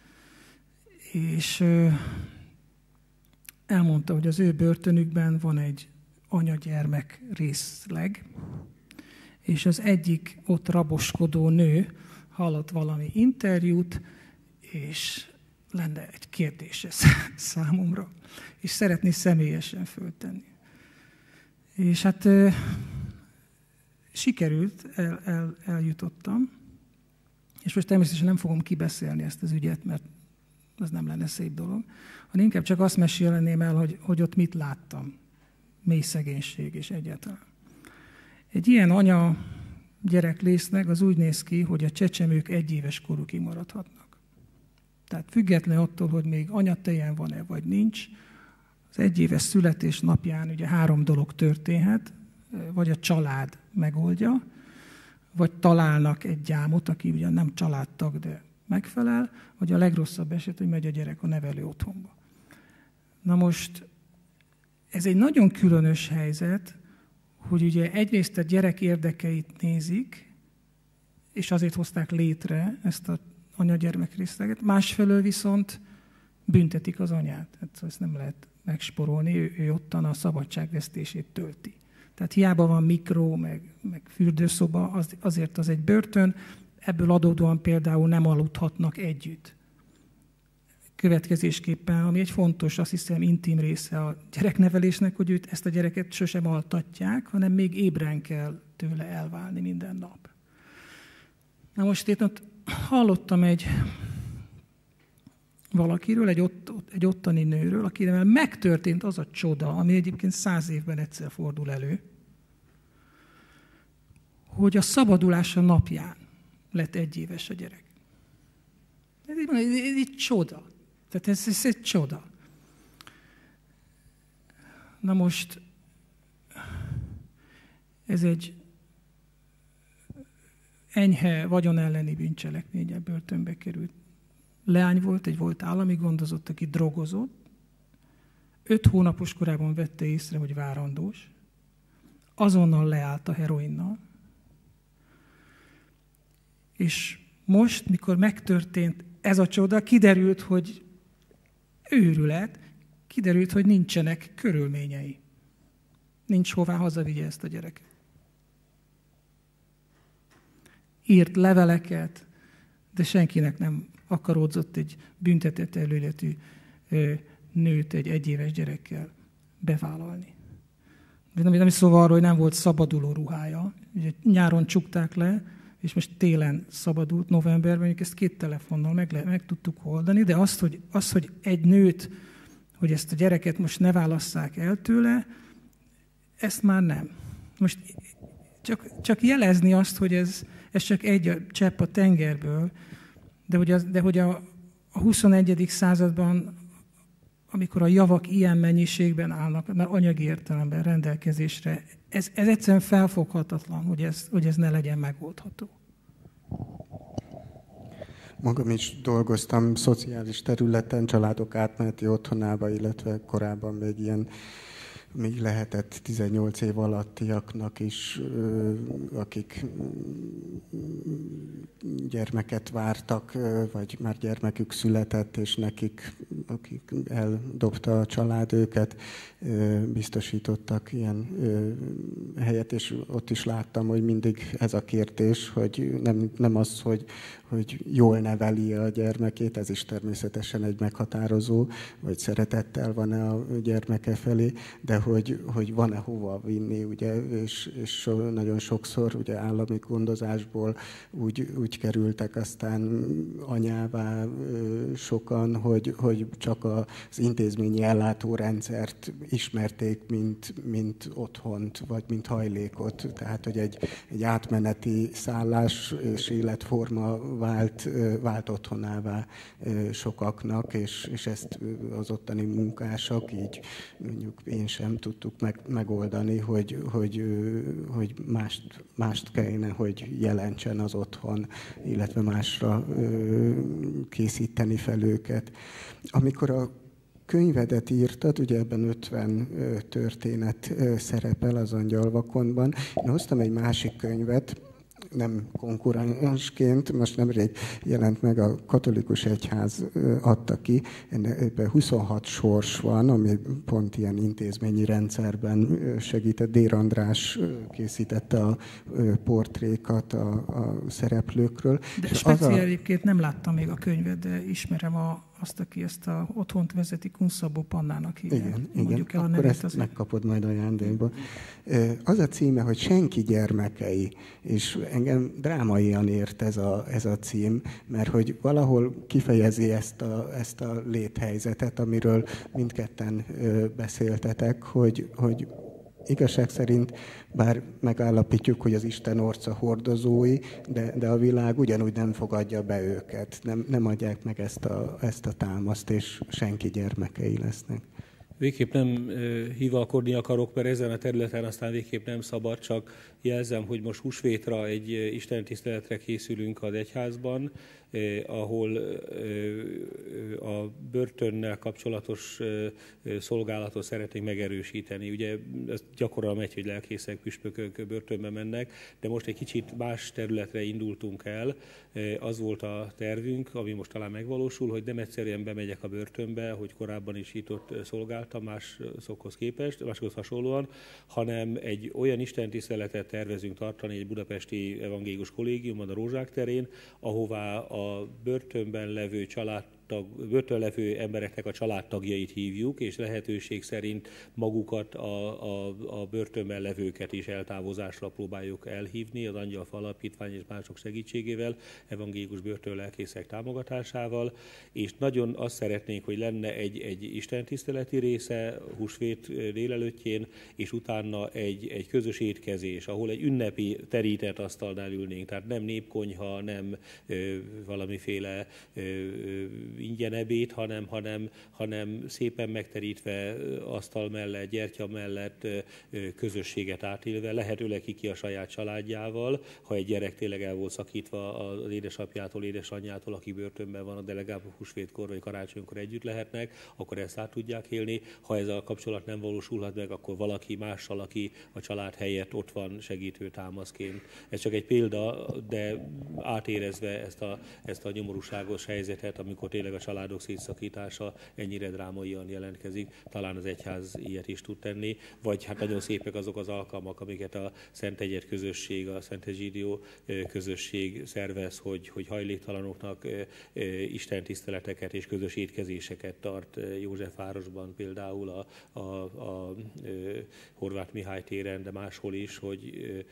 És elmondta, hogy az ő börtönükben van egy anya-gyermek részleg, és az egyik ott raboskodó nő hallott valami interjút, és lenne egy kérdése számomra, és szeretné személyesen föltenni. És hát e, sikerült, el, el, eljutottam, és most természetesen nem fogom kibeszélni ezt az ügyet, mert az nem lenne szép dolog, hanem inkább csak azt mesélném el, hogy, hogy ott mit láttam. Mély szegénység és egyáltalán. Egy ilyen anya gyerek lésznek az úgy néz ki, hogy a csecsemők egy éves korukig maradhatnak. Tehát független attól, hogy még anyatejen van-e, vagy nincs, az egyéves születés napján ugye három dolog történhet, vagy a család megoldja, vagy találnak egy gyámot, aki ugye nem családtag, de megfelel, vagy a legrosszabb eset, hogy megy a gyerek a nevelő otthonba. Na most ez egy nagyon különös helyzet, hogy ugye egyrészt a gyerek érdekeit nézik, és azért hozták létre ezt a anya-gyermek részleget, másfelől viszont büntetik az anyát. Hát ezt nem lehet megsporolni, ő, ő ottan a szabadságvesztését tölti. Tehát hiába van mikro, meg, meg fürdőszoba, az, azért az egy börtön, ebből adódóan például nem aludhatnak együtt. Következésképpen, ami egy fontos, azt hiszem, intim része a gyereknevelésnek, hogy őt, ezt a gyereket sosem altatják, hanem még ébren kell tőle elválni minden nap. Na most én ott hallottam egy valakiről, egy, ott, egy ottani nőről, akivel megtörtént az a csoda, ami egyébként száz évben egyszer fordul elő, hogy a szabadulása napján lett egy éves a gyerek. Ez egy, ez egy csoda. Tehát ez, ez egy csoda. Na most ez egy enyhe vagyon elleni bűncselekménye, börtönbe került. Leány volt, egy volt állami gondozott, aki drogozott. Öt hónapos korában vette észre, hogy várandós. Azonnal leállt a heroinnal. És most, mikor megtörtént ez a csoda, kiderült, hogy őrület, kiderült, hogy nincsenek körülményei. Nincs hová hazavigye ezt a gyereket. Írt leveleket, de senkinek nem akaródzott egy büntetett előletű nőt egy egyéves gyerekkel bevállalni. De nem, nem is szóval arról, hogy nem volt szabaduló ruhája. Ugye nyáron csukták le, és most télen szabadult, novemberben, mondjuk ezt két telefonnal meg, le, meg tudtuk oldani, de azt hogy, az, hogy egy nőt, hogy ezt a gyereket most ne válasszák el tőle, ezt már nem. Most csak, csak jelezni azt, hogy ez, ez csak egy csepp a tengerből, de hogy, az, de hogy a, a huszonegyedik században, amikor a javak ilyen mennyiségben állnak, anyagi értelemben rendelkezésre, ez, ez egyszerűen felfoghatatlan, hogy ez, hogy ez ne legyen megoldható. Magam is dolgoztam szociális területen, családok átmeneti otthonába, illetve korábban még ilyen, még lehetett tizennyolc év alattiaknak is, akik gyermeket vártak, vagy már gyermekük született, és nekik, akik eldobta a család őket, biztosítottak ilyen helyet, és ott is láttam, hogy mindig ez a kérdés, hogy nem, nem az, hogy, hogy jól neveli a gyermekét, ez is természetesen egy meghatározó, vagy szeretettel van-e a gyermeke felé, de hogy, hogy van-e hova vinni, ugye, és, és nagyon sokszor ugye állami gondozásból úgy, úgy kerültek aztán anyává sokan, hogy, hogy csak az intézményi ellátórendszert ismerték, mint, mint otthont, vagy mint hajlékot. Tehát, hogy egy, egy átmeneti szállás és életforma vált, vált otthonává sokaknak, és, és ezt az ottani munkások, így mondjuk én sem tudtuk meg, megoldani, hogy, hogy, hogy mást, mást kellene, hogy jelentsen az otthon, illetve másra készíteni fel őket. Amikor a könyvedet írtad, ugye ebben ötven történet szerepel az Angyalvakonban. Én hoztam egy másik könyvet, nem konkurensként, most nemrég jelent meg, a katolikus egyház adta ki, ebben huszonhat sors van, ami pont ilyen intézményi rendszerben segített. Dér András készítette a portrékat a, a szereplőkről. De speciál egyébként nem láttam még a könyvet, de ismerem a azt, aki ezt a otthont vezeti, Kunszabó Pannának hívják. Igen, Mondjuk igen. El a Akkor ezt azért. megkapod majd ajándékba. Az a címe, hogy Senki gyermekei, és engem drámaian ért ez a, ez a cím, mert hogy valahol kifejezi ezt a, ezt a léthelyzetet, amiről mindketten beszéltetek, hogy, hogy igazság szerint, bár megállapítjuk, hogy az Isten orca hordozói, de, de a világ ugyanúgy nem fogadja be őket, nem, nem adják meg ezt a, ezt a támaszt, és senki gyermekei lesznek. Végképp nem hivalkodni akarok, mert ezen a területen aztán végképp nem szabad, csak jelzem, hogy most húsvétra egy istentiszteletre készülünk az egyházban, eh, ahol eh, a börtönnel kapcsolatos eh, szolgálatot szeretnénk megerősíteni. Ugye ez gyakran megy, hogy lelkészek, püspökök börtönbe mennek, de most egy kicsit más területre indultunk el. Eh, az volt a tervünk, ami most talán megvalósul, hogy nem egyszerűen bemegyek a börtönbe, hogy korábban is itt ott szolgáltam másokhoz képest, másokhoz hasonlóan, hanem egy olyan istentiszteletet tervezünk tartani egy budapesti evangélikus kollégiumban, a Rózsák terén, ahová a börtönben levő családtag, börtönben levő embereknek a családtagjait hívjuk, és lehetőség szerint magukat, a, a, a börtönben levőket is eltávozásra próbáljuk elhívni, az Angyalfa Alapítvány és mások segítségével, evangélikus börtönlelkészek támogatásával, és nagyon azt szeretnénk, hogy lenne egy, egy istentiszteleti része húsvét délelőttjén, és utána egy, egy közös étkezés, ahol egy ünnepi terített asztalnál ülnénk, tehát nem népkonyha, nem ö, valamiféle ö, ingyen ebéd, hanem, hanem, hanem szépen megterítve asztal mellett, gyertya mellett ö, közösséget átélve, lehetőleg ki a saját családjával, ha egy gyerek tényleg el volt szakítva az édesapjától, édesanyjától, aki börtönben van, de legalább húsvétkor vagy karácsonykor együtt lehetnek, akkor ezt át tudják élni. Ha ez a kapcsolat nem valósulhat meg, akkor valaki mással, aki a család helyett ott van segítő támaszként. Ez csak egy példa, de átérezve ezt a, ezt a nyomorúságos helyzetet, amikor tényleg a családok szétszakítása ennyire drámaian jelentkezik, talán az egyház ilyet is tud tenni, vagy hát nagyon szépek azok az alkalmak, amiket a Szent Egyed közösség, a Szent Egyidió közösség szervez, hogy, hogy hajléktalanoknak istentiszteleteket és közös étkezéseket tart Józsefvárosban, például a, a, a, a Horváth Mihály téren, de máshol is, hogy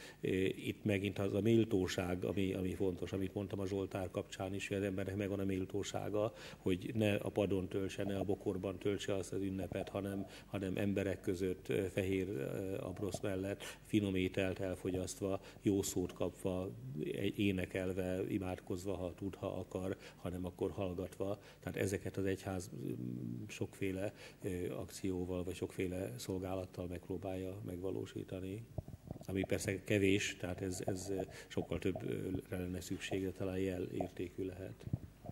itt megint az a méltóság, ami, ami fontos, amit mondtam a Zsoltár kapcsán is, hogy az embernek megvan a méltósága, hogy ne a padon töltse, ne a bokorban töltse azt az ünnepet, hanem, hanem emberek között, fehér abrosz mellett, finom ételt elfogyasztva, jó szót kapva, énekelve, imádkozva, ha tud, ha akar, hanem akkor hallgatva. Tehát ezeket az egyház sokféle akcióval, vagy sokféle szolgálattal megpróbálja megvalósítani. Ami persze kevés, tehát ez, ez sokkal többre lenne szüksége, talán jel értékű lehet.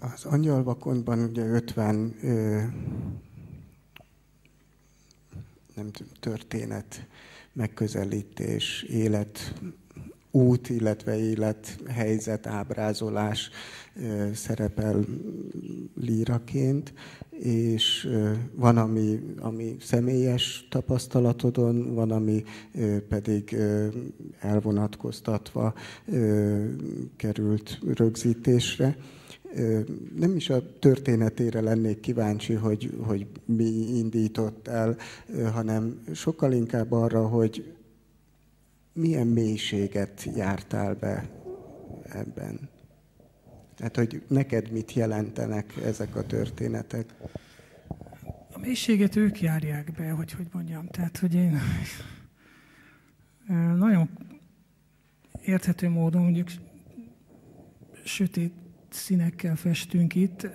Az Angyalvakondban ugye ötven ö, nem tudom, történet, megközelítés, élet, út, illetve élethelyzet, ábrázolás ö, szerepel líraként, és ö, van, ami, ami személyes tapasztalatodon, van, ami ö, pedig ö, elvonatkoztatva ö, került rögzítésre. Nem is a történetére lennék kíváncsi, hogy, hogy mi indított el, hanem sokkal inkább arra, hogy milyen mélységet jártál be ebben. Tehát, hogy neked mit jelentenek ezek a történetek? A mélységet ők járják be, hogy hogy mondjam. Tehát, hogy én nagyon érthető módon mondjuk sötét színekkel festünk itt.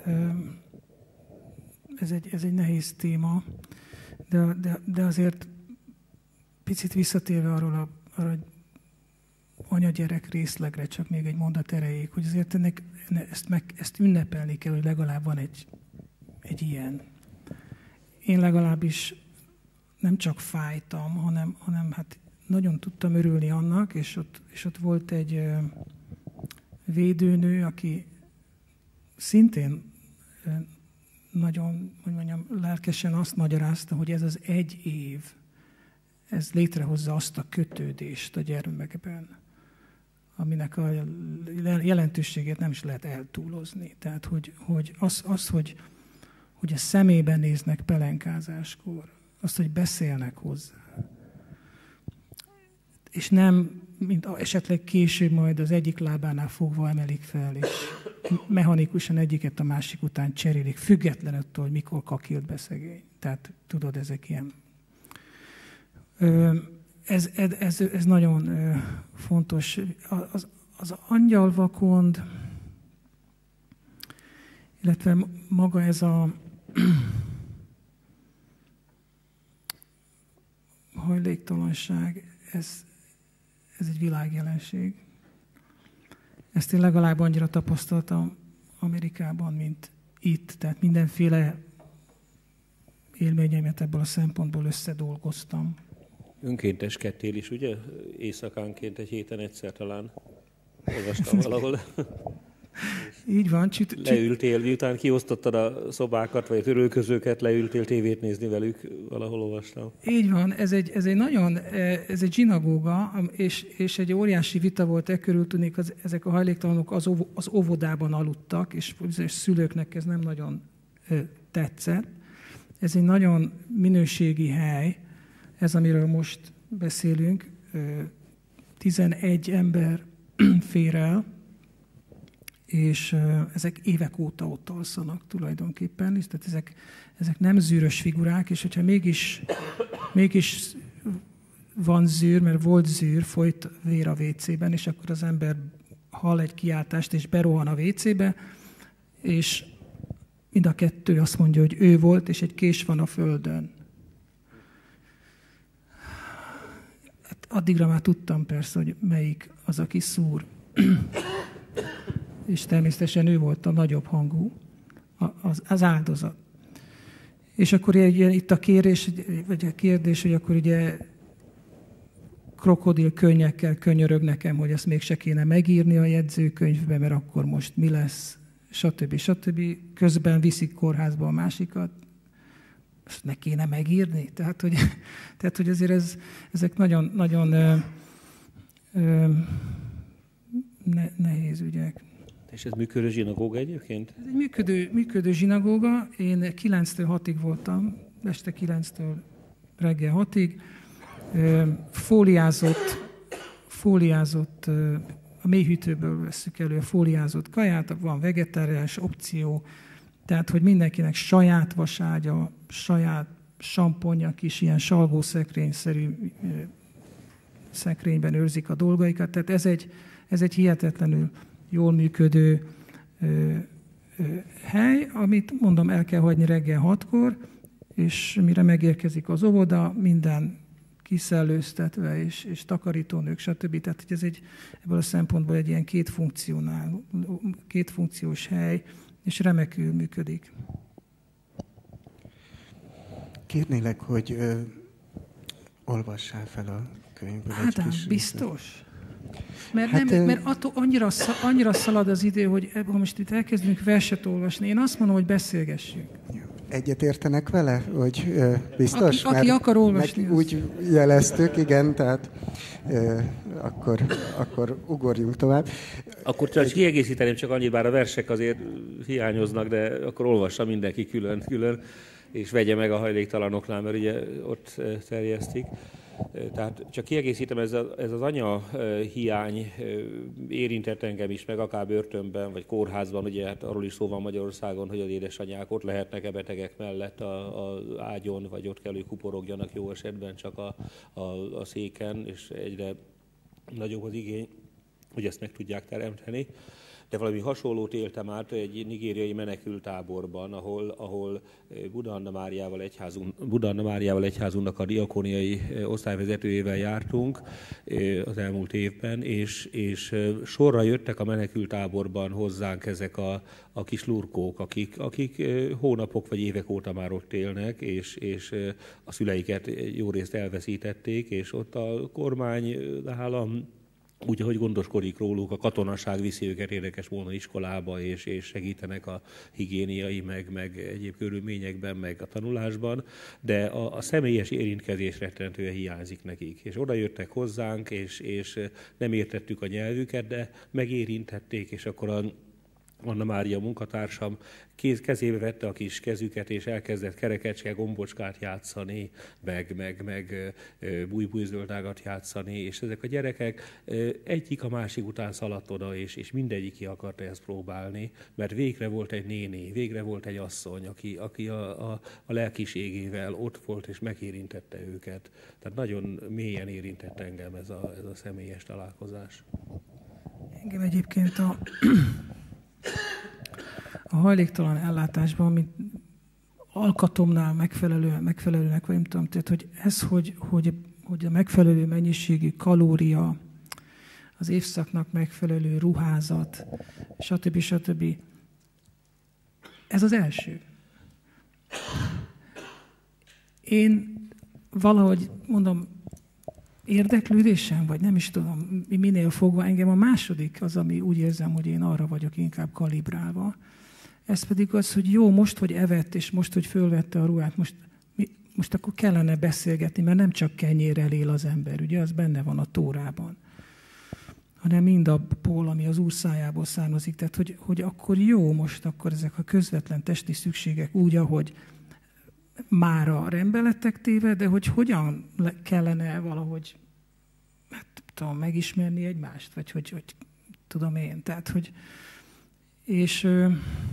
Ez egy, ez egy nehéz téma, de, de, de azért picit visszatérve arról a, arra, hogy anya-gyerek részlegre, csak még egy mondat erejéig, hogy azért ennek, ezt, meg, ezt ünnepelni kell, hogy legalább van egy, egy ilyen. Én legalábbis nem csak fájtam, hanem, hanem hát nagyon tudtam örülni annak, és ott, és ott volt egy védőnő, aki szintén nagyon, hogy mondjam, lelkesen azt magyarázta, hogy ez az egy év, ez létrehozza azt a kötődést a gyermekben, aminek a jelentőségét nem is lehet eltúlozni. Tehát, hogy, hogy az, az hogy, hogy a szemében néznek pelenkázáskor, azt, hogy beszélnek hozzá. És nem, mint esetleg később majd az egyik lábánál fogva emelik fel, és mechanikusan egyiket a másik után cserélik, független attól, hogy mikor kakilt be szegény. Tehát tudod, ezek ilyen. Ez, ez, ez nagyon fontos. Az, az Angyalvakond, illetve maga ez a hajléktalanság, ez, ez egy világjelenség. Ezt én legalább annyira tapasztaltam Amerikában, mint itt. Tehát mindenféle élményeimet ebből a szempontból összedolgoztam. Önkénteskedtél is, ugye? Éjszakánként egy héten egyszer talán olvastam valahol. Így van. Csüt, leültél, miután kiosztottad a szobákat, vagy a törölközőket, leültél tévét nézni velük, valahol olvastam. Így van. Ez egy, ez egy nagyon, ez egy zsinagóga, és, és egy óriási vita volt e körül, tudnék, az, ezek a hajléktalanok az, ov, az óvodában aludtak, és bizonyos szülőknek ez nem nagyon tetszett. Ez egy nagyon minőségi hely, ez, amiről most beszélünk. tizenegy ember fér el, és ezek évek óta ott alszanak tulajdonképpen, és tehát ezek, ezek nem zűrös figurák, és hogyha mégis, mégis van zűr, mert volt zűr, folyt vér a vécében, és akkor az ember hall egy kiáltást, és berohan a vécébe, és mind a kettő azt mondja, hogy ő volt, és egy kés van a földön. Hát addigra már tudtam persze, hogy melyik az, aki szúr. És természetesen ő volt a nagyobb hangú, az, az áldozat. És akkor ugye, itt a kérés, vagy a kérdés, hogy akkor ugye krokodil könnyekkel könyörög nekem, hogy ezt mégse kéne megírni a jegyzőkönyvbe, mert akkor most mi lesz, stb. stb. Közben viszik kórházba a másikat, ezt ne kéne megírni. Tehát, hogy, tehát, hogy azért ez, ezek nagyon, nagyon ö, ö, ne, nehéz ügyek. És ez működő zsinagóga egyébként? Ez egy működő, működő zsinagóga. Én kilenctől hatig voltam, este kilenctől reggel hatig. Fóliázott, fóliázott, a mélyhűtőből vesszük elő a fóliázott kaját, van vegetáriánus opció, tehát, hogy mindenkinek saját vaságya, saját samponja, kis ilyen salgószekrényszerű szekrényben őrzik a dolgaikat. Tehát ez egy, ez egy hihetetlenül jól működő ö, ö, hely, amit mondom, el kell hagyni reggel hatkor, és mire megérkezik az óvoda, minden kiszellőztetve, és, és takarítónők, stb. Tehát ez egy, ebből a szempontból egy ilyen két, funkcionál, két funkciós hely, és remekül működik. Kérnélek, hogy ö, olvassál fel a könyvből Hát egy ám, kis biztos. Mert, Hát, nem, mert attól annyira, annyira szalad az idő, hogy ha most itt elkezdünk verset olvasni, én azt mondom, hogy beszélgessünk. Egyet értenek vele, hogy ö, biztos? Aki, aki akar olvasni. Meg úgy jeleztük, igen, tehát ö, akkor, akkor ugorjunk tovább. Akkor csak kiegészíteném csak annyit, bár a versek azért hiányoznak, de akkor olvassa mindenki külön-külön, és vegye meg a hajléktalanoknál, mert ugye ott terjesztik. Tehát csak kiegészítem, ez, a, ez az anya hiány érintett engem is, meg akár börtönben, vagy kórházban, ugye hát arról is szó van Magyarországon, hogy az édesanyák ott lehetnek-e betegek mellett az ágyon, vagy ott kell, hogy kuporogjanak jó esetben csak a, a, a széken, és egyre nagyobb az igény, hogy ezt meg tudják teremteni. De valami hasonlót éltem át egy nigériai menekültáborban, ahol, ahol Buddha Anna Máriával, egyházunk, Buddha Anna Máriával egyházunknak a diakóniai osztályvezetőjével jártunk az elmúlt évben, és, és sorra jöttek a menekültáborban hozzánk ezek a, a kis lurkók, akik, akik hónapok vagy évek óta már ott élnek, és, és a szüleiket jó részt elveszítették, és ott a kormány, állam, úgy, ahogy gondoskodik róluk, a katonaság viszi őket érdekes volna iskolába, és, és segítenek a higiéniai, meg, meg egyéb körülményekben, meg a tanulásban, de a, a személyes érintkezés rettentően hiányzik nekik. És oda jöttek hozzánk, és, és nem értettük a nyelvüket, de megérintették, és akkor a Anna Mária munkatársam kéz, kezébe vette a kis kezüket, és elkezdett kerekecske, gombocskát játszani, meg, meg, meg bújbújzöldágat játszani, és ezek a gyerekek egyik a másik után szaladt oda, és, és mindegyik ki akarta ezt próbálni, mert végre volt egy néni, végre volt egy asszony, aki, aki a, a, a lelkiségével ott volt, és megérintette őket. Tehát nagyon mélyen érintett engem ez a, ez a személyes találkozás. Engem egyébként a a hajléktalan ellátásban, mint alkatomnál megfelelő, megfelelőnek, vagy nem tudom, tehát, hogy ez, hogy, hogy, hogy a megfelelő mennyiségű kalória, az évszaknak megfelelő ruházat, stb. stb. Ez az első. Én valahogy, mondom, érdeklődésem, vagy nem is tudom, minél fogva, engem a második az, ami úgy érzem, hogy én arra vagyok inkább kalibrálva. Ez pedig az, hogy jó, most, hogy evett, és most, hogy fölvette a ruhát, most, most akkor kellene beszélgetni, mert nem csak kenyérrel él az ember, ugye, az benne van a Tórában, hanem mind abból, ami az Úr szájából származik. Tehát, hogy, hogy akkor jó, most akkor ezek a közvetlen testi szükségek úgy, ahogy mára rendbe lettek téve, de hogy hogyan kellene valahogy, hát tudom, megismerni egymást, vagy hogy, hogy tudom én. Tehát, hogy, és ö,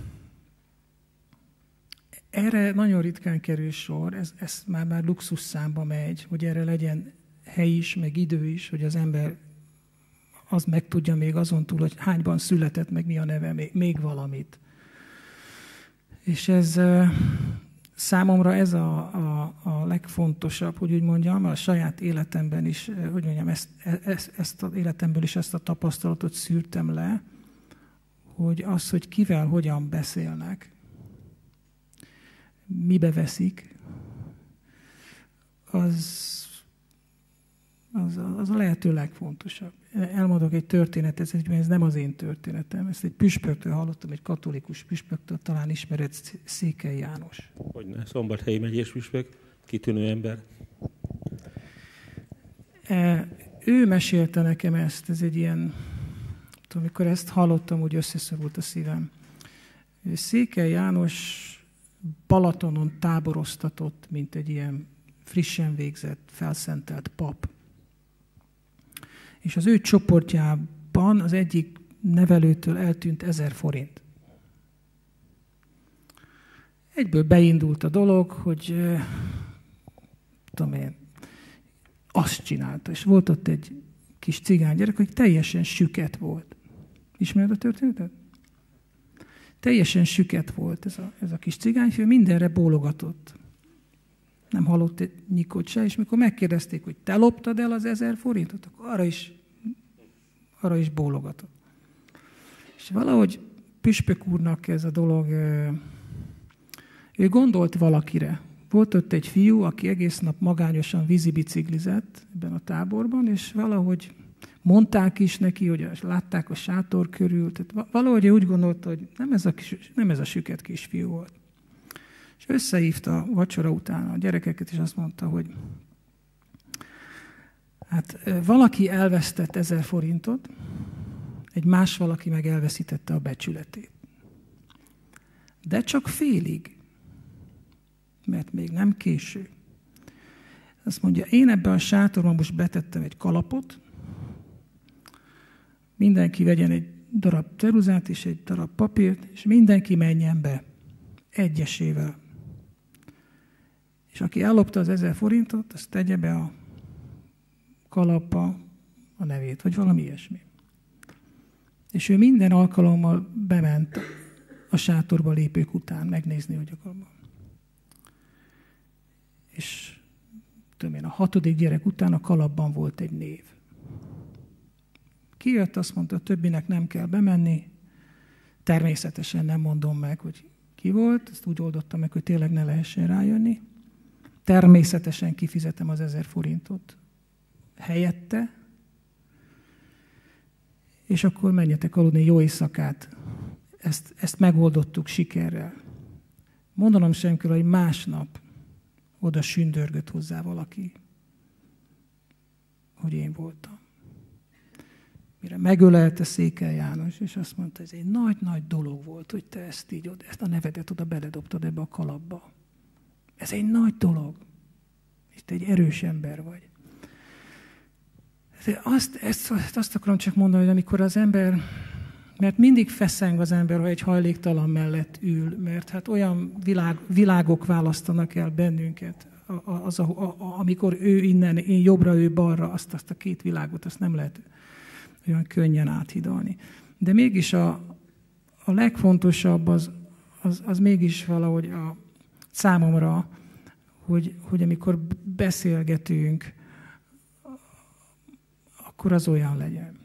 erre nagyon ritkán kerül sor, ez, ez már, már luxus számba megy, hogy erre legyen hely is, meg idő is, hogy az ember az megtudja még azon túl, hogy hányban született, meg mi a neve, még, még valamit. És ez... Ö, Számomra ez a, a, a legfontosabb, hogy úgy mondjam, a saját életemben is, hogy mondjam, ezt, ezt, ezt az életemből is ezt a tapasztalatot szűrtem le, hogy az, hogy kivel hogyan beszélnek, mibe veszik, az, az, az a lehető legfontosabb. Elmondok egy történetet, ez nem az én történetem, ezt egy püspöktől hallottam, egy katolikus püspöktől, talán ismered, Székely János. Hogyne, Szombathelyi megyés püspök, kitűnő ember. E, ő mesélte nekem ezt, ez egy ilyen, tudom, amikor ezt hallottam, úgy összeszorult a szívem. Székely János Balatonon táboroztatott, mint egy ilyen frissen végzett, felszentelt pap. És az ő csoportjában az egyik nevelőtől eltűnt ezer forint. Egyből beindult a dolog, hogy tudom én, azt csinálta. És volt ott egy kis cigány gyerek, aki teljesen süket volt. Ismered a történetet? Teljesen süket volt ez a, ez a kis cigányfő, mindenre bólogatott. Nem hallott egy nyikot se, és mikor megkérdezték, hogy te loptad el az ezer forintot, akkor arra is, arra is bólogatott. És valahogy püspök úrnak ez a dolog, ő gondolt valakire. Volt ott egy fiú, aki egész nap magányosan vízibiciklizett ebben a táborban, és valahogy mondták is neki, hogy látták a sátor körül, tehát valahogy úgy gondolta, hogy nem ez a, kis, nem ez a süket kisfiú volt. És összehívta vacsora után a gyerekeket, és azt mondta, hogy hát valaki elvesztett ezer forintot, egy más valaki meg elveszítette a becsületét. De csak félig, mert még nem késő. Azt mondja, én ebben a sátorban most betettem egy kalapot, mindenki vegyen egy darab ceruzát és egy darab papírt, és mindenki menjen be egyesével. És aki ellopta az ezer forintot, azt tegye be a kalapba a nevét, vagy valami ilyesmi. És ő minden alkalommal bement a sátorba lépők után megnézni, hogy a kalapban. És tudom én, a hatodik gyerek után a kalapban volt egy név. Kijött, azt mondta, a többinek nem kell bemenni. Természetesen nem mondom meg, hogy ki volt. Ezt úgy oldottam meg, hogy tényleg ne lehessen rájönni. Természetesen kifizetem az ezer forintot helyette. És akkor menjetek aludni, jó éjszakát. Ezt, ezt megoldottuk sikerrel. Mondanom sem kell, hogy másnap oda sündörgött hozzá valaki, hogy én voltam. Mire megölelte Székely János, és azt mondta, ez egy nagy-nagy dolog volt, hogy te ezt így, ezt a nevedet oda beledobtad ebbe a kalapba. Ez egy nagy dolog. És te egy erős ember vagy. De azt, ezt, azt akarom csak mondani, hogy amikor az ember, mert mindig feszeng az ember, ha egy hajléktalan mellett ül, mert hát olyan világ, világok választanak el bennünket, az, a, a, a, amikor ő innen, én jobbra, ő balra, azt, azt a két világot, azt nem lehet olyan könnyen áthidalni. De mégis a, a legfontosabb az, az, az mégis valahogy a számomra, hogy, hogy amikor beszélgetünk, akkor az olyan legyen.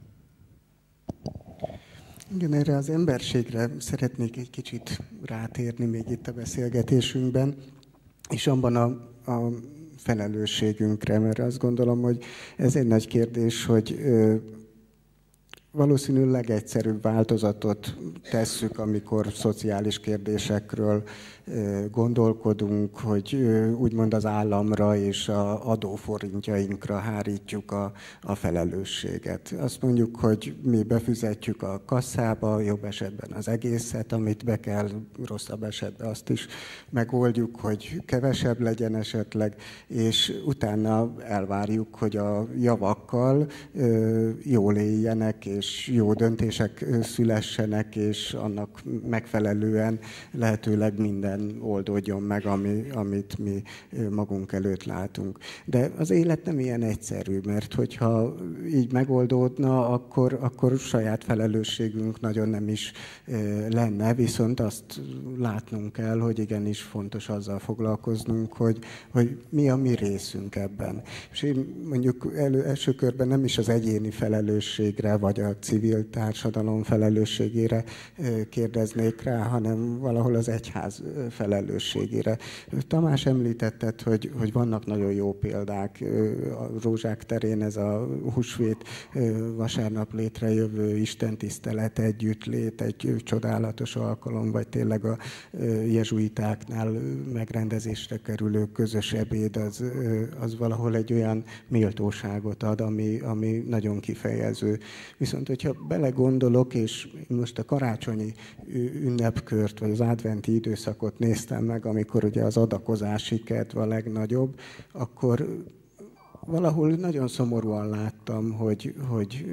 Igen, erre az emberségre szeretnék egy kicsit rátérni még itt a beszélgetésünkben, és abban a, a felelősségünkre, mert azt gondolom, hogy ez egy nagy kérdés, hogy ö, valószínűleg egyszerűbb változatot tesszük, amikor szociális kérdésekről gondolkodunk, hogy úgymond az államra és az adóforintjainkra hárítjuk a, a felelősséget. Azt mondjuk, hogy mi befizetjük a kasszába, jobb esetben az egészet, amit be kell, rosszabb esetben azt is megoldjuk, hogy kevesebb legyen esetleg, és utána elvárjuk, hogy a javakkal jól éljenek, és jó döntések szülessenek, és annak megfelelően lehetőleg minden oldódjon meg, ami, amit mi magunk előtt látunk. De az élet nem ilyen egyszerű, mert hogyha így megoldódna, akkor, akkor saját felelősségünk nagyon nem is lenne, viszont azt látnunk kell, hogy igenis fontos azzal foglalkoznunk, hogy, hogy mi a mi részünk ebben. És én mondjuk elő, első körben nem is az egyéni felelősségre, vagy a civil társadalom felelősségére kérdeznék rá, hanem valahol az egyház felelősségére. Tamás említetted, hogy, hogy vannak nagyon jó példák. A Rózsák terén ez a húsvét vasárnap létrejövő istentisztelet, együttlét, egy csodálatos alkalom, vagy tényleg a jezsuitáknál megrendezésre kerülő közös ebéd, az, az valahol egy olyan méltóságot ad, ami, ami nagyon kifejező. Viszont, hogyha belegondolok, és most a karácsonyi ünnepkört, vagy az adventi időszakot néztem meg, amikor ugye az adakozási kedv a legnagyobb, akkor valahol nagyon szomorúan láttam, hogy, hogy